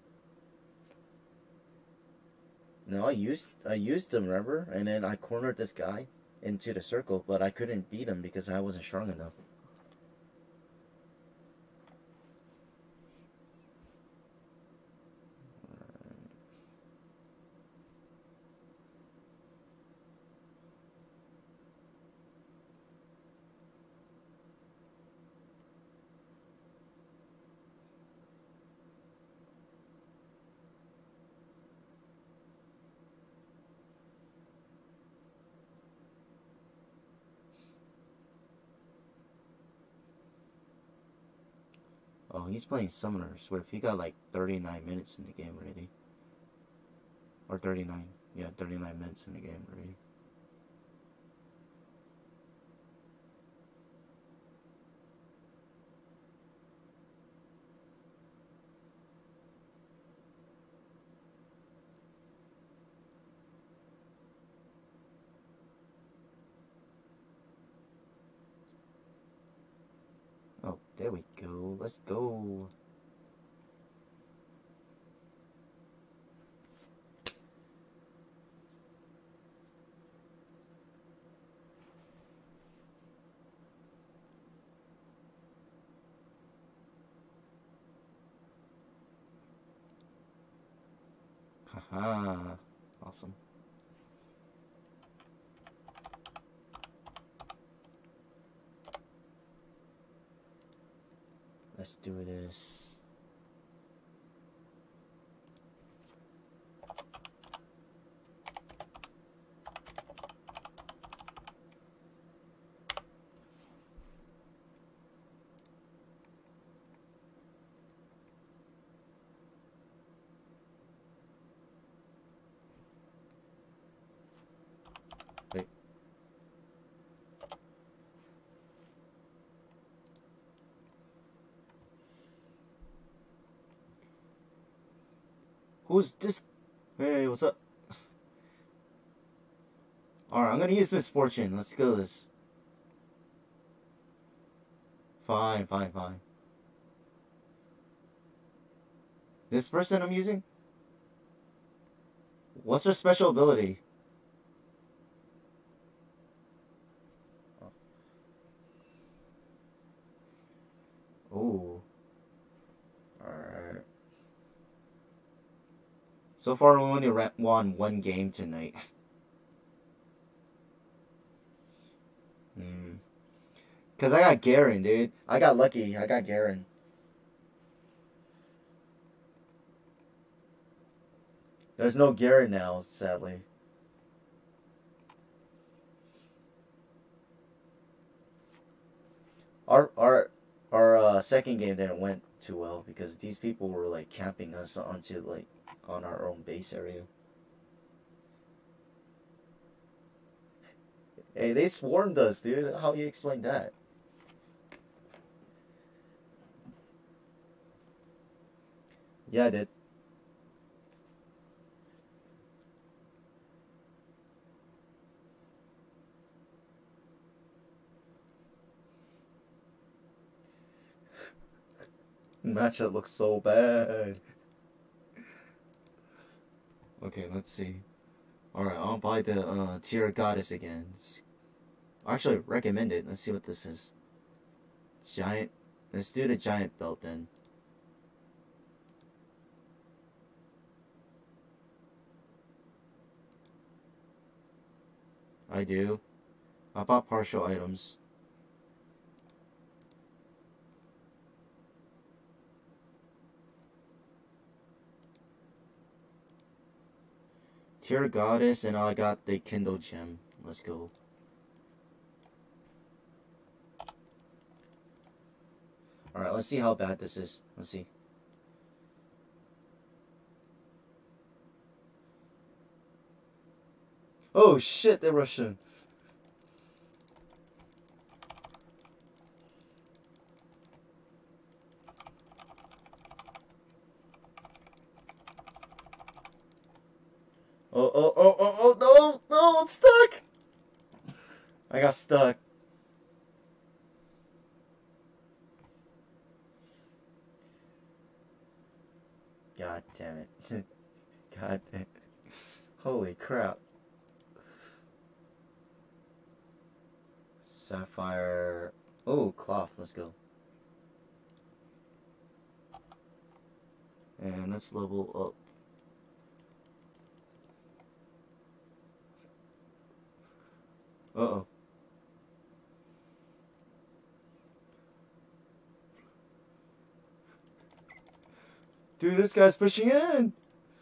No, I used him, remember? And then I cornered this guy into the circle, but I couldn't beat him because I wasn't strong enough. Oh, he's playing Summoner. Swift. He got like 39 minutes in the game already. Or 39. Yeah, 39 minutes in the game already. Oh, there we go. Let's go. Haha. Awesome. Let's do this. Wait. Who's this? Hey, what's up? Alright, I'm gonna use Misfortune. Let's go this. Fine. This person I'm using? What's her special ability? Oh. Alright. So far, we only won one game tonight. Because I got Garen, dude. I got lucky. I got Garen. There's no Garen now, sadly. Our second game didn't went too well because these people were like camping us onto like on our own base area. Hey, they swarmed us, dude. How you explain that? Yeah, I did. Matchup looks so bad. Okay, let's see. Alright, I'll buy the Tier Goddess again. Actually, recommend it. Let's see what this is. Giant. Let's do the giant belt then. I do. I bought partial items. Tier Goddess, and I got the Kindle Gem. Let's go. Alright, let's see how bad this is. Let's see. Oh shit, they're Russian. Oh, no, I'm stuck. I got stuck. God damn it. God damn it. Holy crap. Sapphire. Oh, cloth. Let's go. And let's level up. Uh-oh. Dude, this guy's pushing in.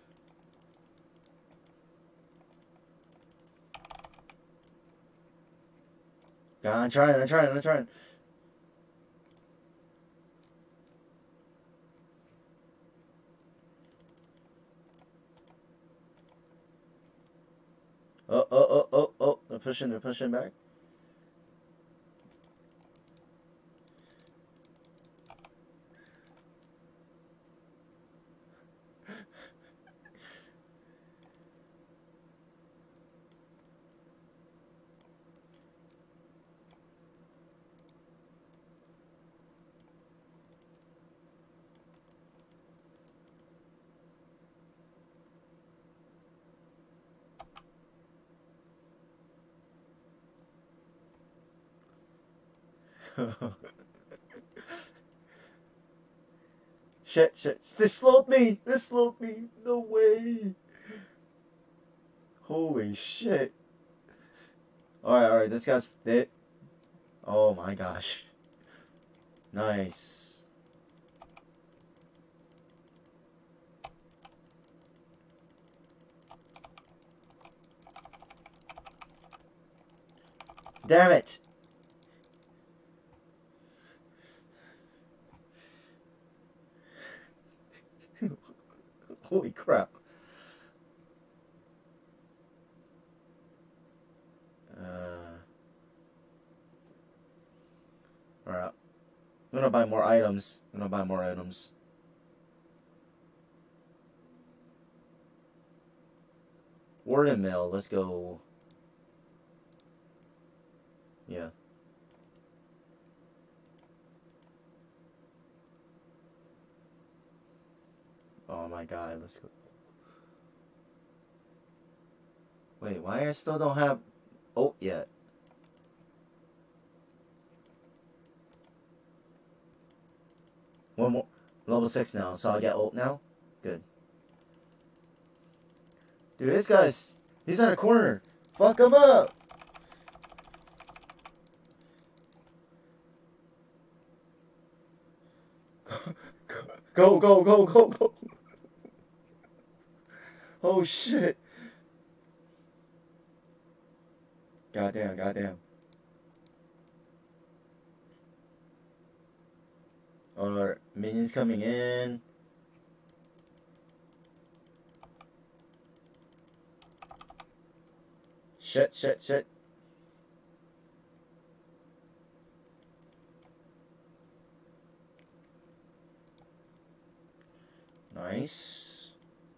God, I'm trying. Oh. They're pushing back. Shit. This slowed me. No way. Holy shit. Alright. This guy's dead. Oh my gosh. Nice. Damn it. Holy crap. Alright. I'm gonna buy more items. Word and mail. Let's go. Yeah. Oh my god. Let's go. Wait, why I still don't have oat yet? One more. Level 6 now, so I get ult now? Good. Dude, this guy's... He's in a corner. Fuck him up! Go. Oh shit. Goddamn. Alright, minions coming in. Shit. Nice.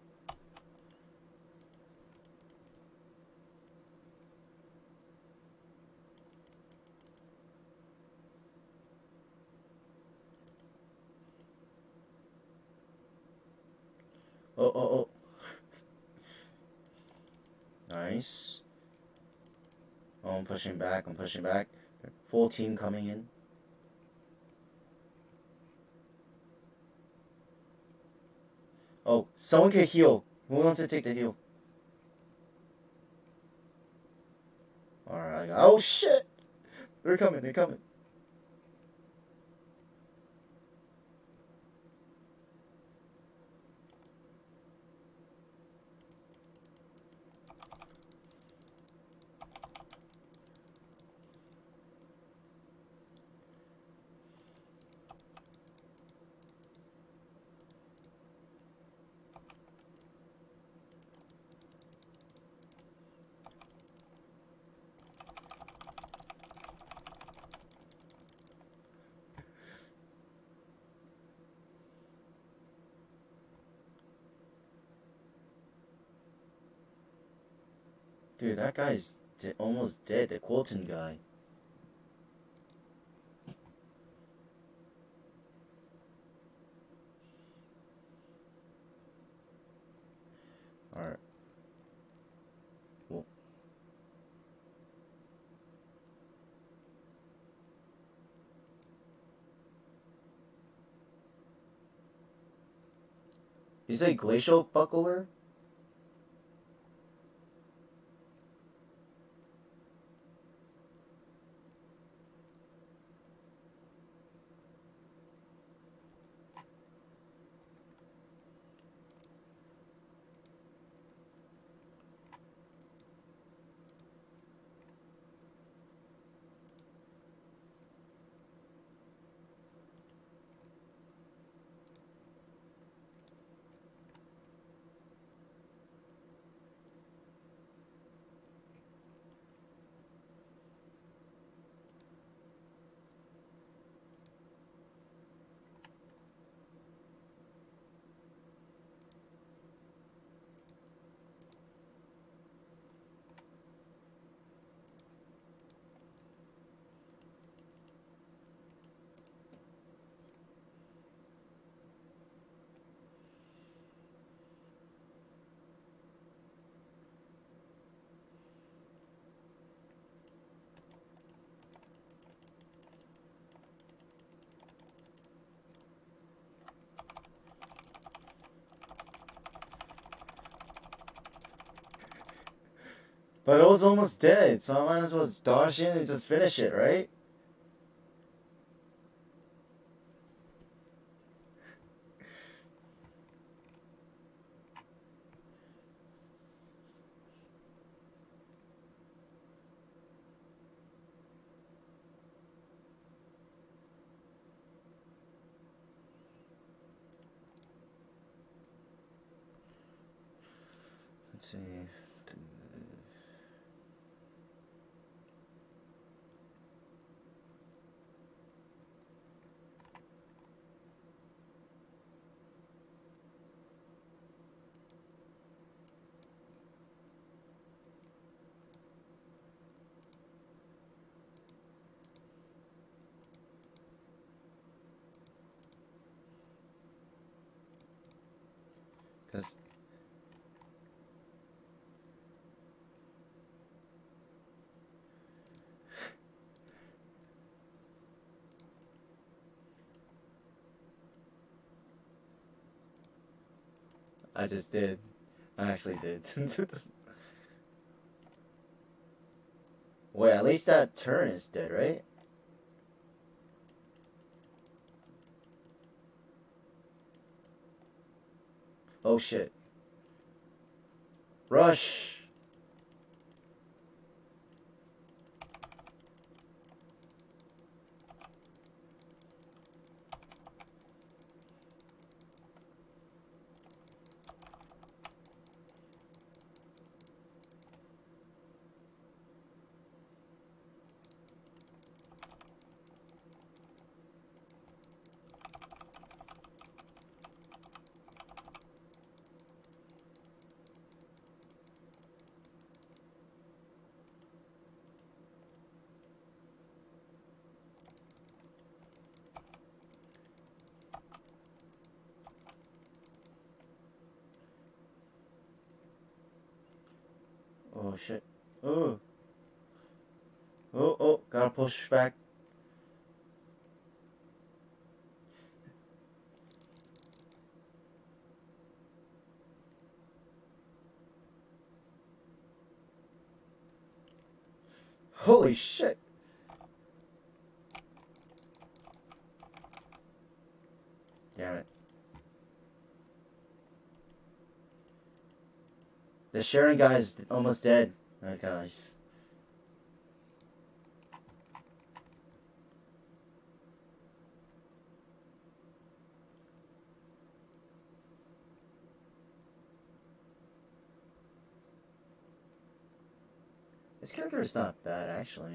Oh. Nice. Oh, I'm pushing back. Full team coming in. Oh, someone can heal. Who wants to take the heal? Oh shit! They're coming, they're coming. Dude, that guy's almost dead, the Colton guy. Alright. Well. You say glacial buckler? But it was almost dead, so I might as well dodge in and just finish it, right? Let's see. Because I just did. I actually did. Wait, at least that turn is dead, right? Oh shit. Rush! Oh shit. Oh. Oh, gotta push back. Holy shit. Damn it. The Sharon guy is almost dead. That guy's. This character is not bad, actually.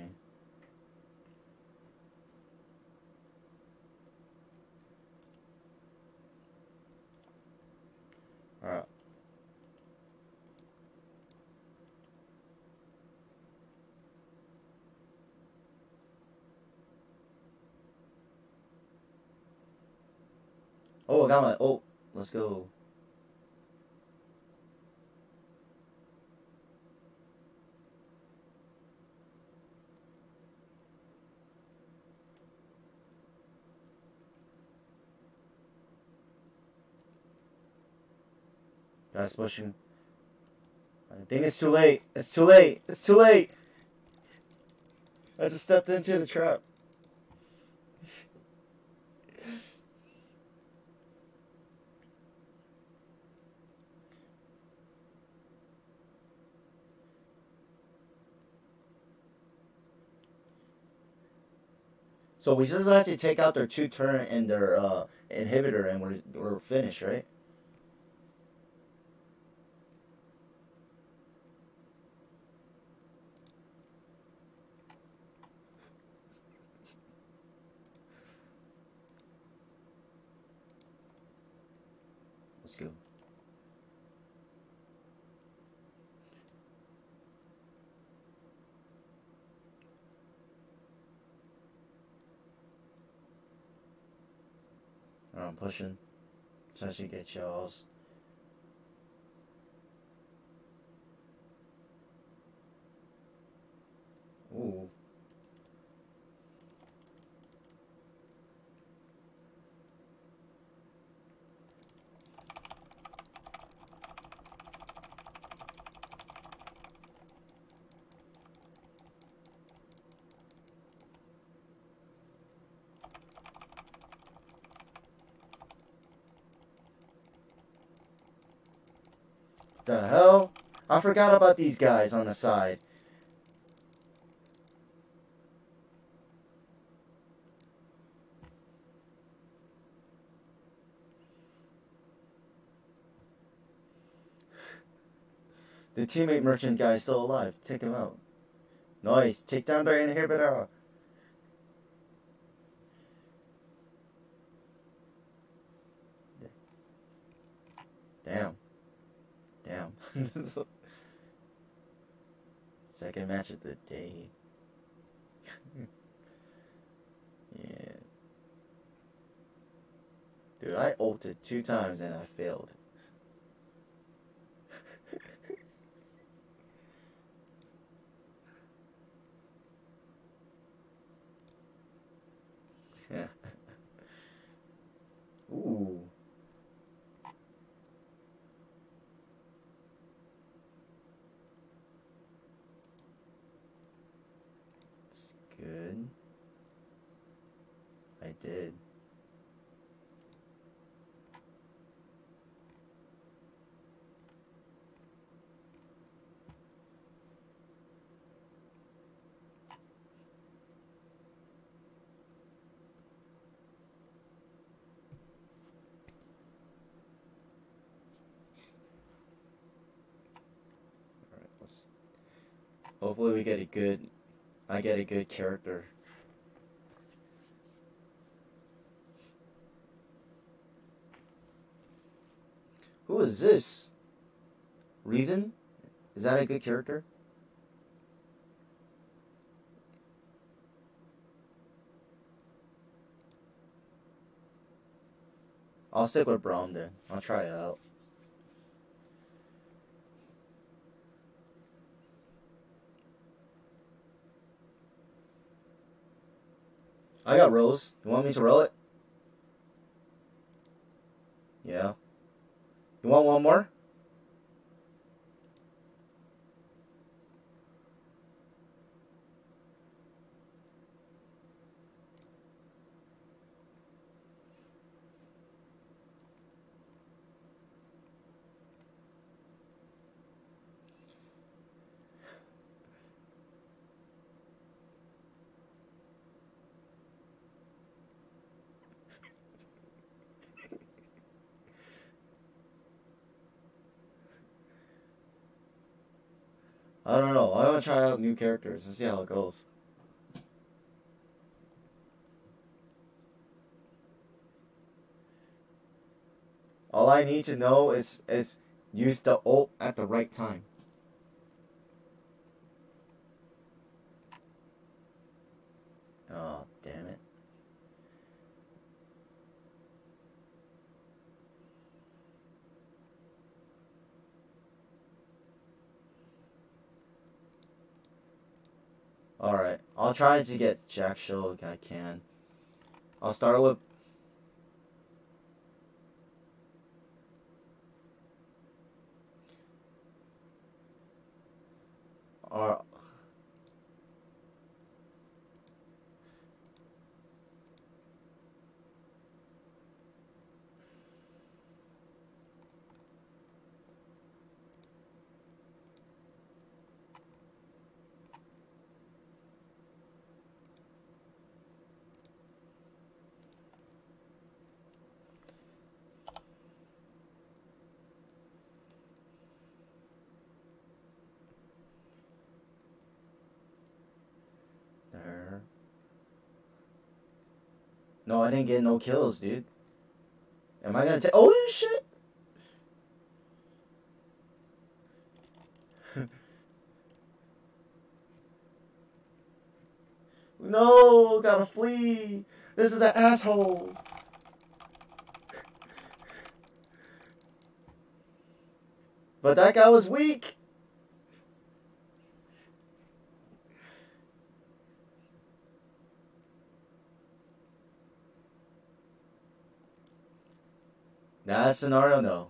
Alright. Oh, I got my... Oh, let's go. Guys pushing. I think it's too late. It's too late. It's too late. I just stepped into the trap. So we just have to take out their 2-turn and their inhibitor, and we're finished, right? Let's go. I'm pushing. Trying to get y'all's. Ooh. The hell? I forgot about these guys on the side. The teammate merchant guy is still alive. Take him out. Nice. Take down their inhibitor. Damn. Damn. Second match of the day. Yeah. Dude, I ulted 2 times and I failed. Ooh. It's good. I did. Alright, let's... Hopefully we get a good... I get a good character. Who is this? Reven? Is that a good character? I'll stick with Braum then. I'll try it out. I got Rose. You want me to roll it? Yeah. You want one more? I don't know. I want to try out new characters and see how it goes. All I need to know is use the ult at the right time. Oh, damn it. Alright, I'll try to get Jack Show if I can. I'll start with... There. No, I didn't get no kills, dude. Am I gonna take... Oh, shit! No, gotta flee. This is an asshole. But that guy was weak. Nah, scenario, no.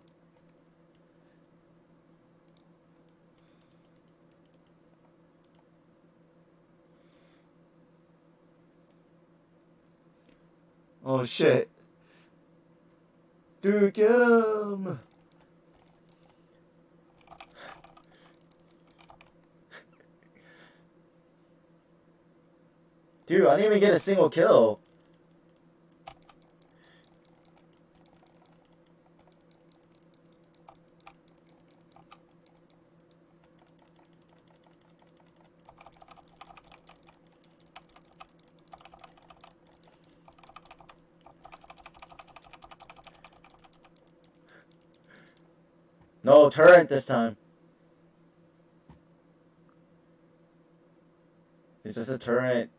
Oh, shit. Dude, get him. Dude, I didn't even get a single kill. No, turret this time. It's just a turret.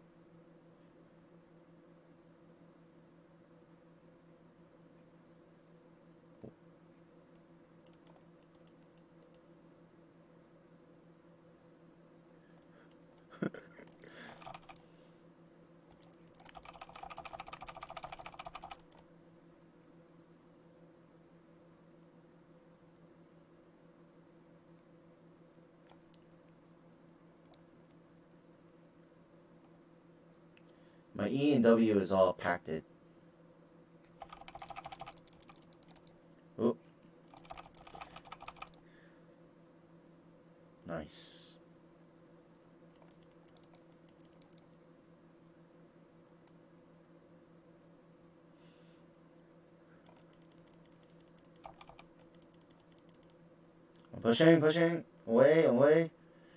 My E and W is all packed. Oh. Nice. I'm pushing. Away.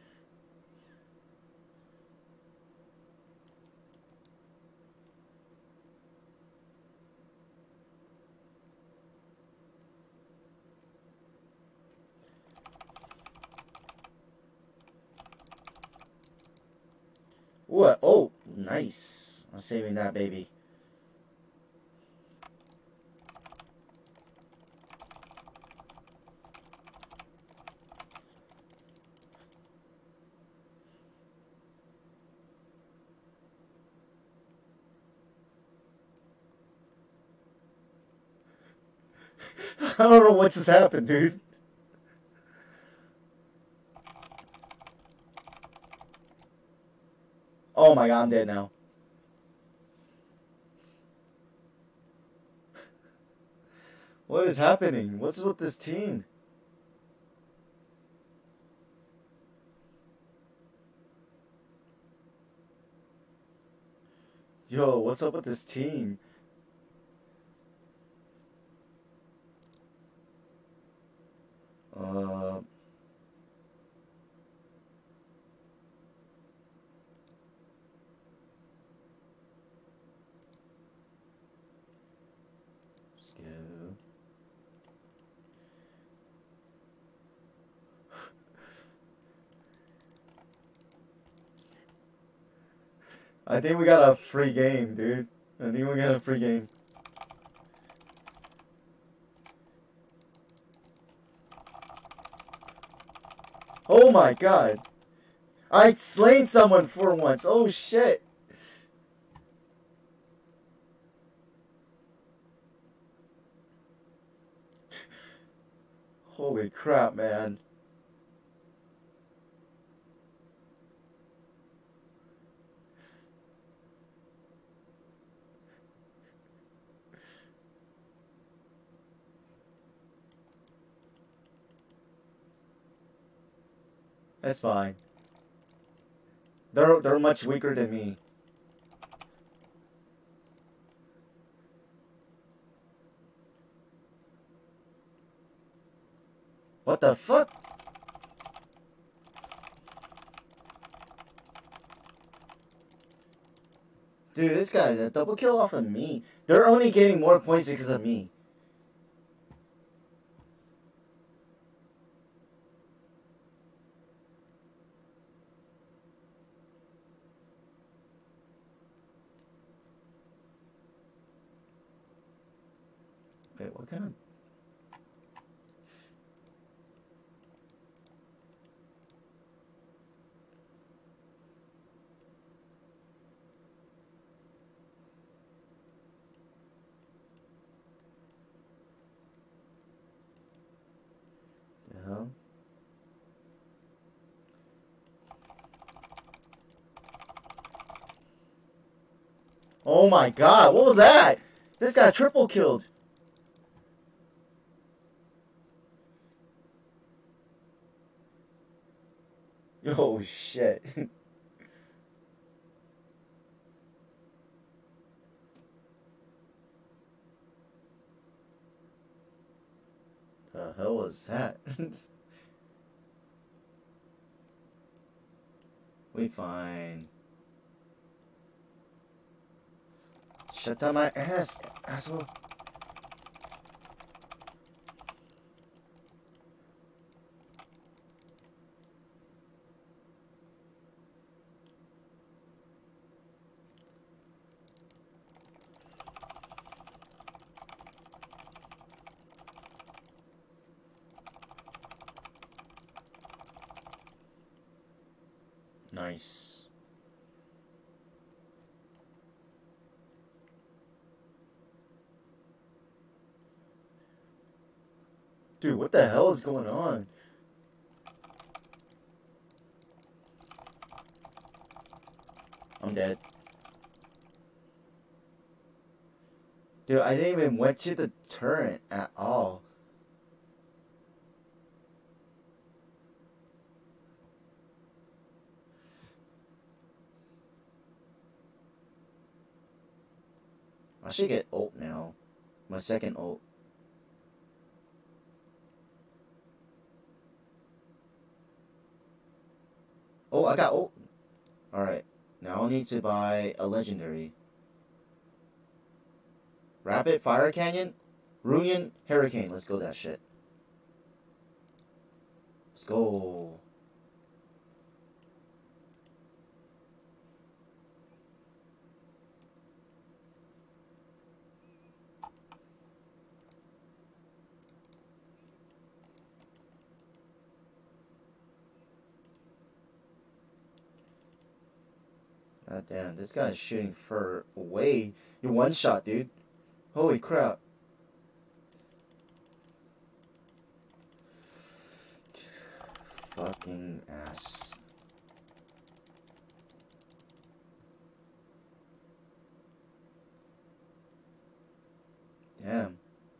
What? Oh, nice. I'm saving that baby. I don't know what just happened, dude. Oh my god, I'm dead now. What is happening? What's with this team? Yo, what's up with this team? I think we got a free game, dude. I think we got a free game. Oh my god. I slain someone for once. Oh shit. Holy crap, man. That's fine. They're much weaker than me. What the fuck? Dude, this guy, a double kill off of me. They're only getting more points because of me. Wait, what kind of... The hell? Oh my god, what was that? This guy triple killed. Oh shit. The hell was that? We fine. Shut down my ass, asshole. Nice. Dude, what the hell is going on? I'm dead. Dude, I didn't even went to the turret at all. I should get ult now. My second ult. Oh, I got ult. Alright. Now I need to buy a legendary. Rapid Fire Canyon? Ruin Hurricane. Let's go that shit. Let's go. God damn, this guy's shooting fur away. You're one shot, dude. Holy crap. Fucking ass. Damn.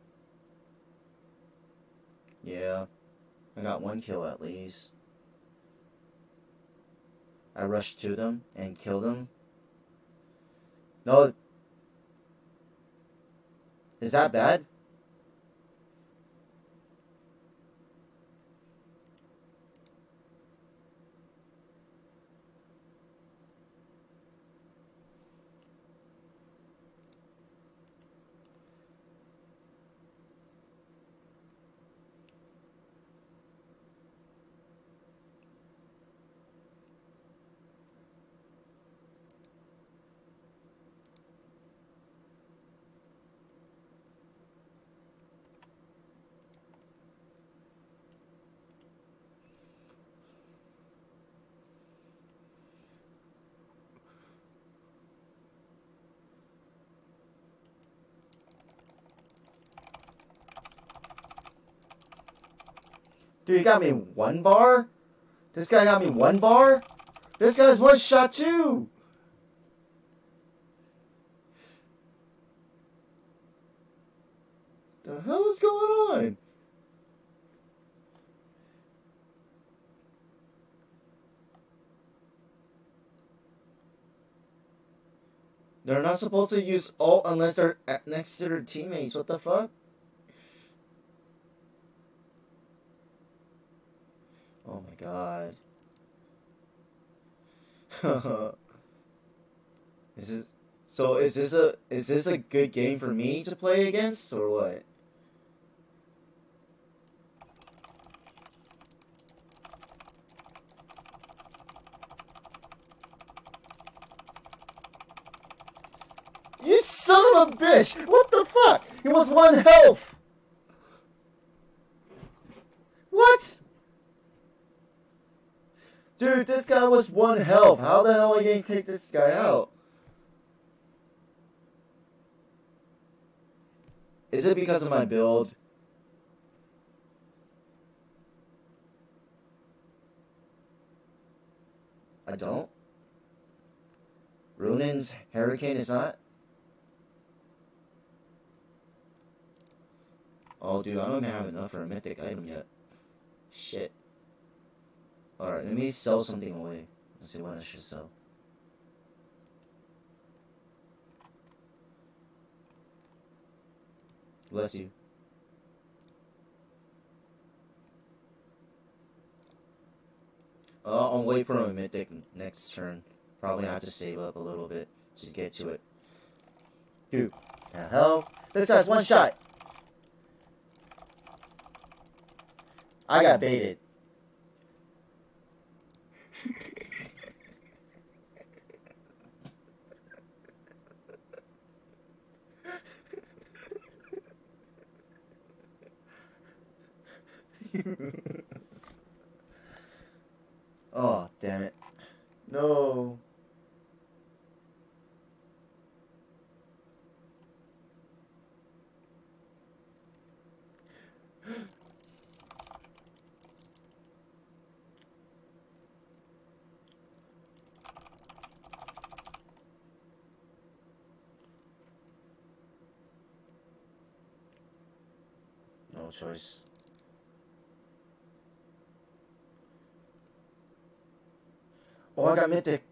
Yeah. I got one kill at least. I rushed to them and killed them. No. Is that bad? Dude, he got me 1 bar? This guy got me 1 bar? This guy's 1 shot too! The hell is going on? They're not supposed to use ult unless they're next to their teammates. What the fuck? Oh my god. Is this a good game for me to play against or what? You son of a bitch! What the fuck? He was 1 health! What? Dude, this guy was 1 health. How the hell are you gonna take this guy out? Is it because of my build? I don't. Runin's Hurricane is not? Oh, dude, I don't even have enough for a mythic item yet. Shit. Alright, let me sell something away. Let's see what I should sell. Bless you. I'll wait for a mythic next turn. Probably have to save up a little bit to get to it. Dude, the hell? This guy's 1 shot! I got baited. Oh, damn it. No. No choice. Oh, I got mythic.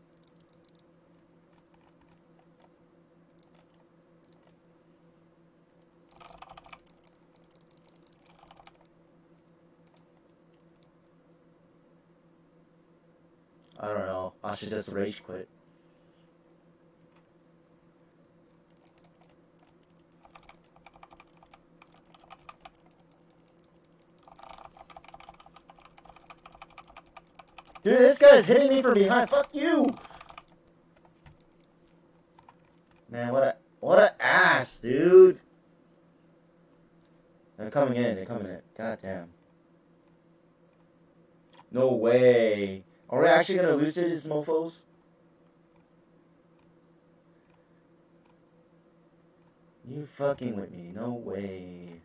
I don't know. I should just rage quit. Dude, this guy's hitting me from behind. Fuck you! Man, what a ass, dude. They're coming in. God damn. No way. Are we actually gonna lose to these mofos? You fucking with me. No way.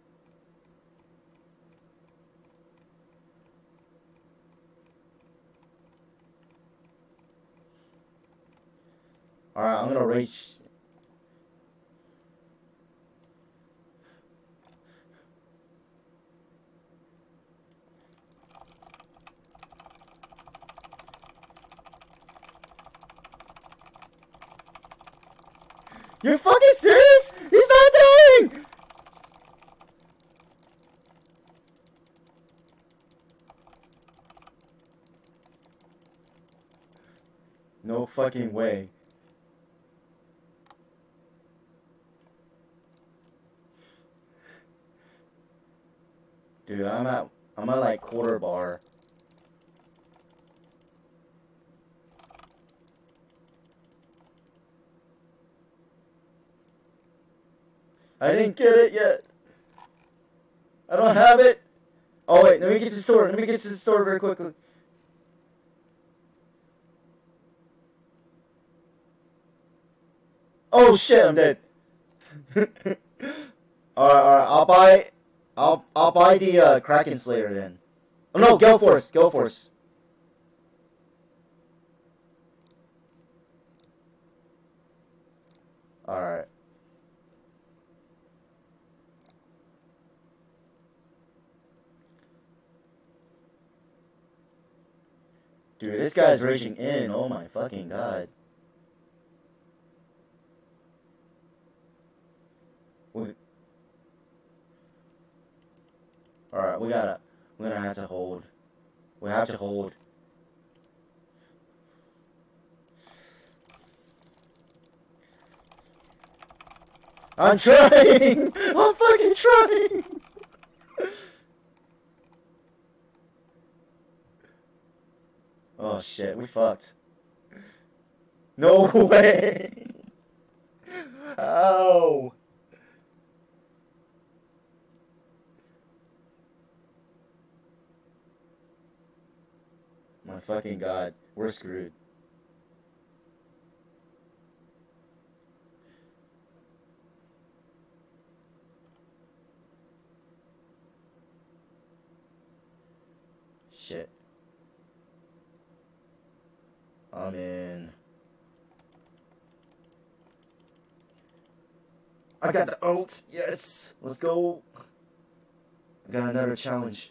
Alright, I'm gonna rage. You're fucking serious? He's not dying! No fucking way. Dude, I'm at like quarter bar. I didn't get it yet. I don't have it. Oh wait, let me get to the store. Let me get to the store very quickly. Oh shit, I'm dead. Alright, I'll buy the Kraken Slayer then. Oh no, Gale Force. Gale Force. Alright. Dude, this guy's raging in. Oh my fucking god. Alright, we're gonna have to hold. We have to hold. I'm trying! I'm fucking trying! Oh shit, we fucked. No way! Ow! My fucking god, we're screwed. Shit. I'm in. I got the ult. Yes. Let's go. I got another challenge.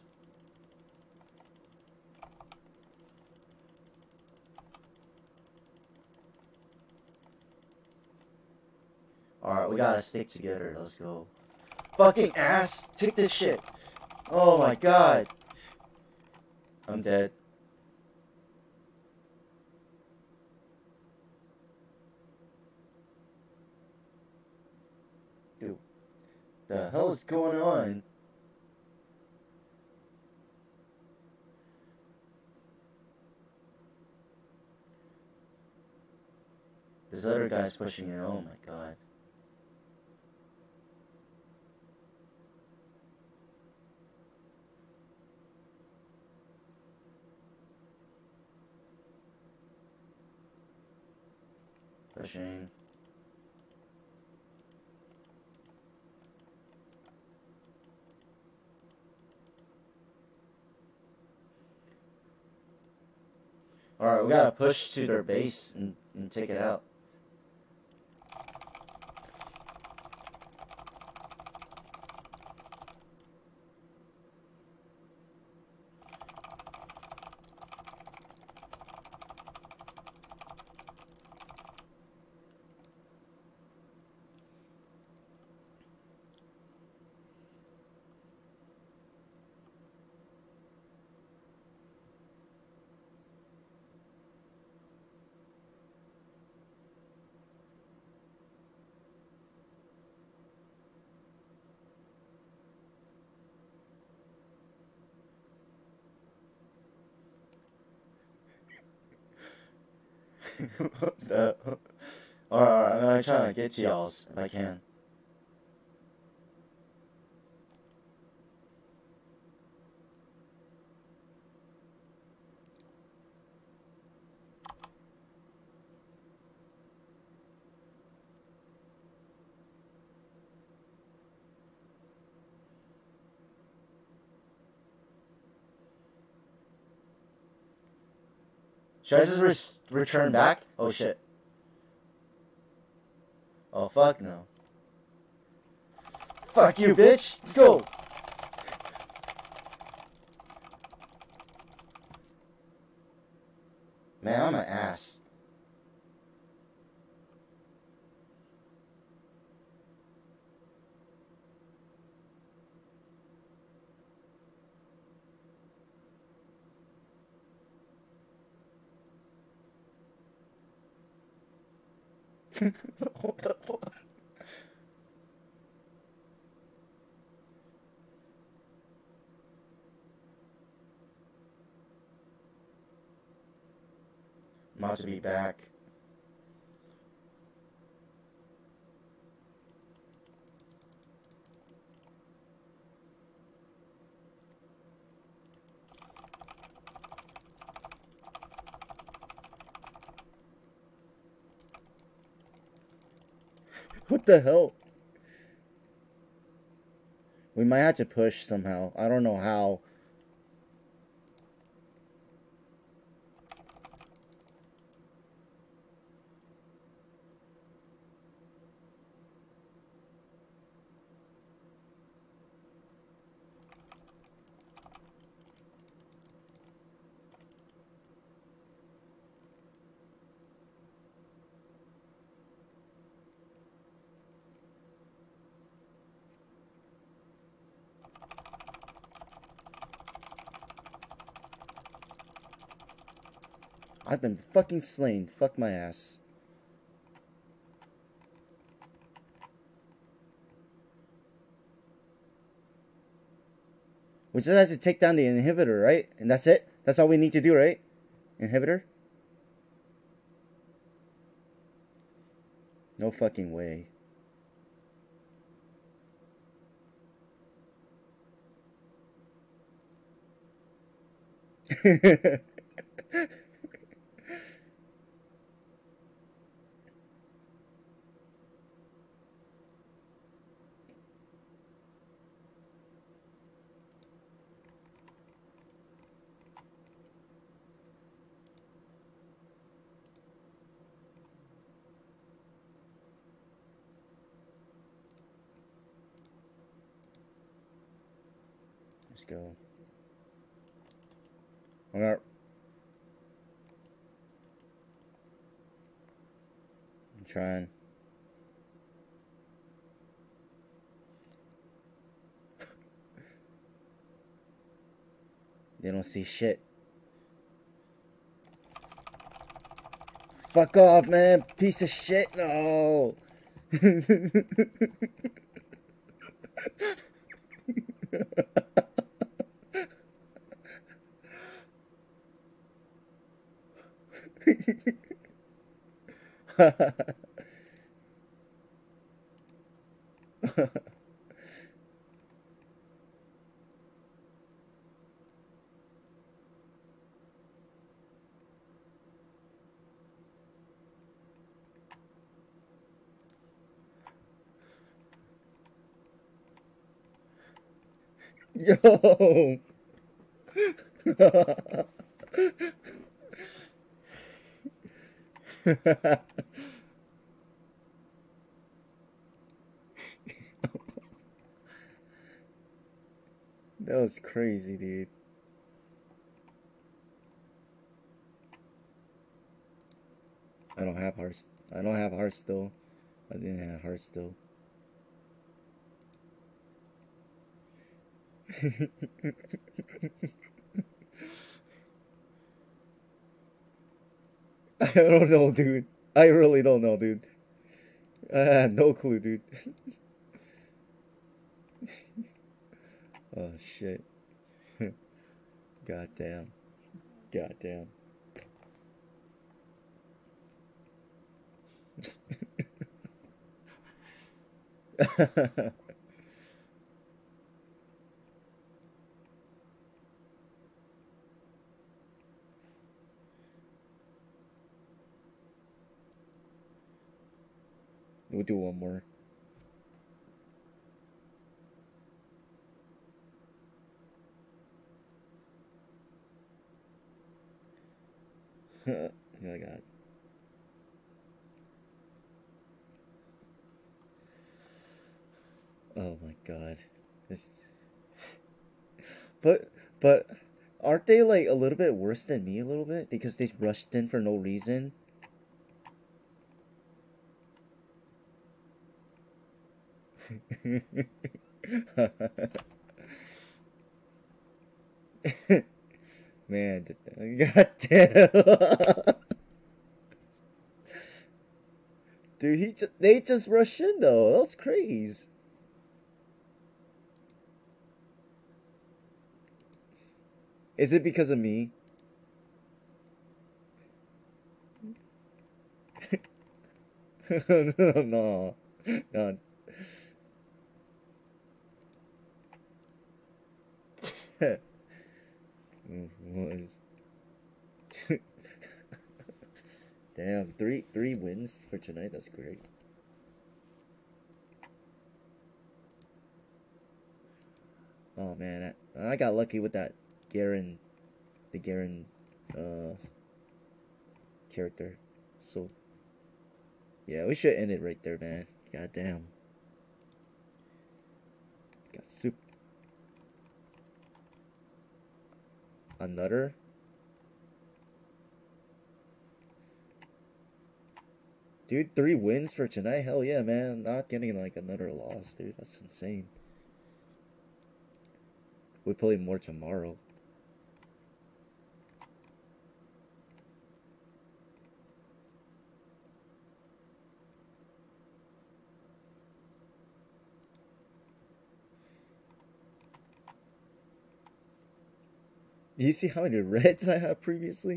Alright, we gotta stick together. Let's go. Fucking ass. Take this shit. Oh my god. I'm dead. Dude. The hell is going on? This other guy's pushing it. Oh my god. Pushing. Alright, we gotta push to their base and take it out. Alright, I'm gonna try to get to y'all's if I can. Should I just return back? Oh shit. Oh fuck no. Fuck you, bitch! Let's go! Man, I'm an ass. What the fuck? I'm about to be back. What the hell? We might have to push somehow. I don't know how. I've been fucking slain. Fuck my ass. We just have to take down the inhibitor, right? And that's it? That's all we need to do, right? Inhibitor? No fucking way. Let's go. Alright. I'm trying. They don't see shit. Fuck off, man. Piece of shit. No. Yo. That was crazy, dude. I don't have hearts. I don't have hearts still. I didn't have hearts still. I don't know, dude. I really don't know, dude. I had no clue, dude. Oh shit. Goddamn. Goddamn. We'll do one more. Oh my god. Oh my god. This. But aren't they like a little bit worse than me a little bit because they rushed in for no reason? Man, goddamn. Dude, they just rushed in though. That was crazy. Is it because of me? No, no. Was damn three wins for tonight. That's great. Oh man, I got lucky with that Garen, the Garen character. So yeah, we should end it right there, man. God damn. Got soup. Another. Dude, 3 wins for tonight? Hell yeah, man. Not getting like another loss, dude. That's insane. We play more tomorrow. You see how many reds I had previously?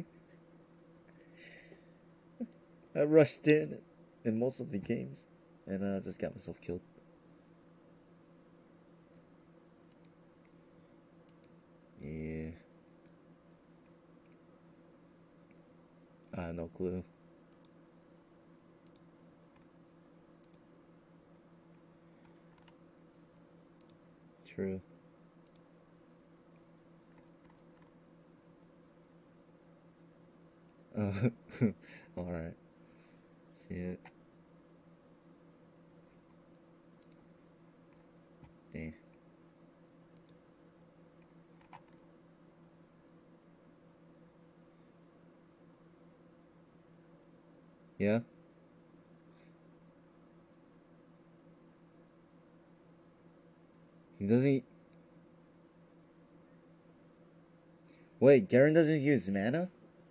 I rushed in most of the games, and I just got myself killed. Yeah. I have no clue. True. Alright. See it. Damn. Yeah? He doesn't. Wait, Garen doesn't use mana?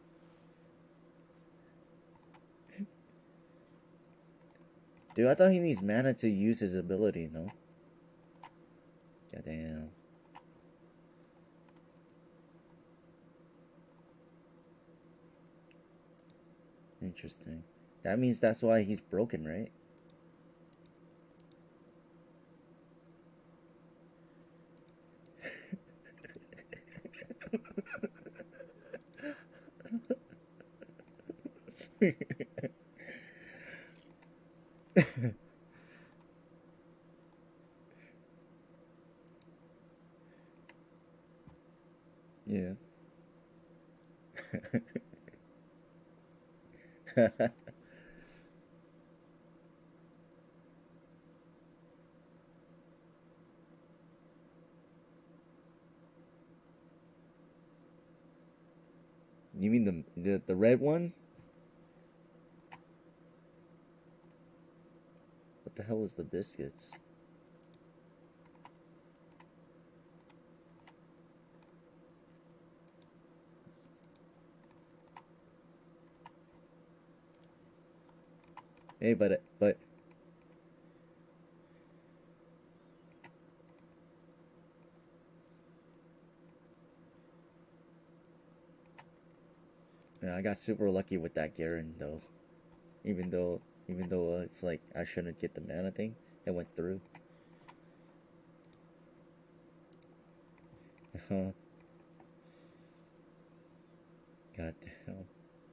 Dude, I thought he needs mana to use his ability, no? Goddamn. Interesting. That means that's why he's broken, right? Yeah. You mean the red one? What the hell is the biscuits? Hey, but yeah, I got super lucky with that Garen though. Even though it's like I shouldn't get the mana thing, it went through. God damn.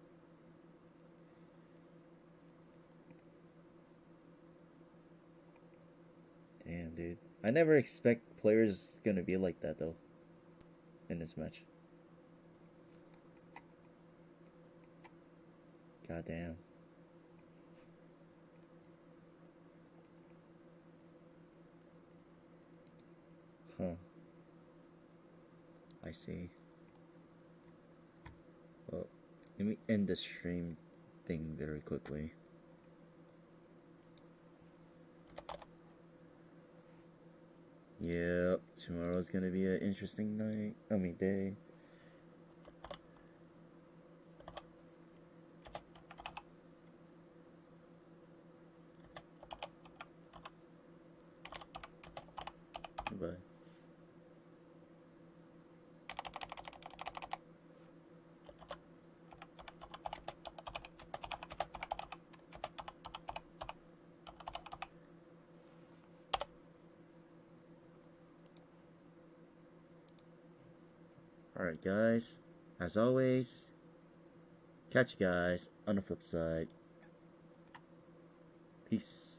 Damn, dude. I never expect players gonna be like that though in this match. God damn. Huh. I see. Well, let me end the stream thing very quickly. Yep, tomorrow's gonna be an interesting night. I mean, day. Bye. Alright, guys. As always, catch you guys on the flip side. Peace.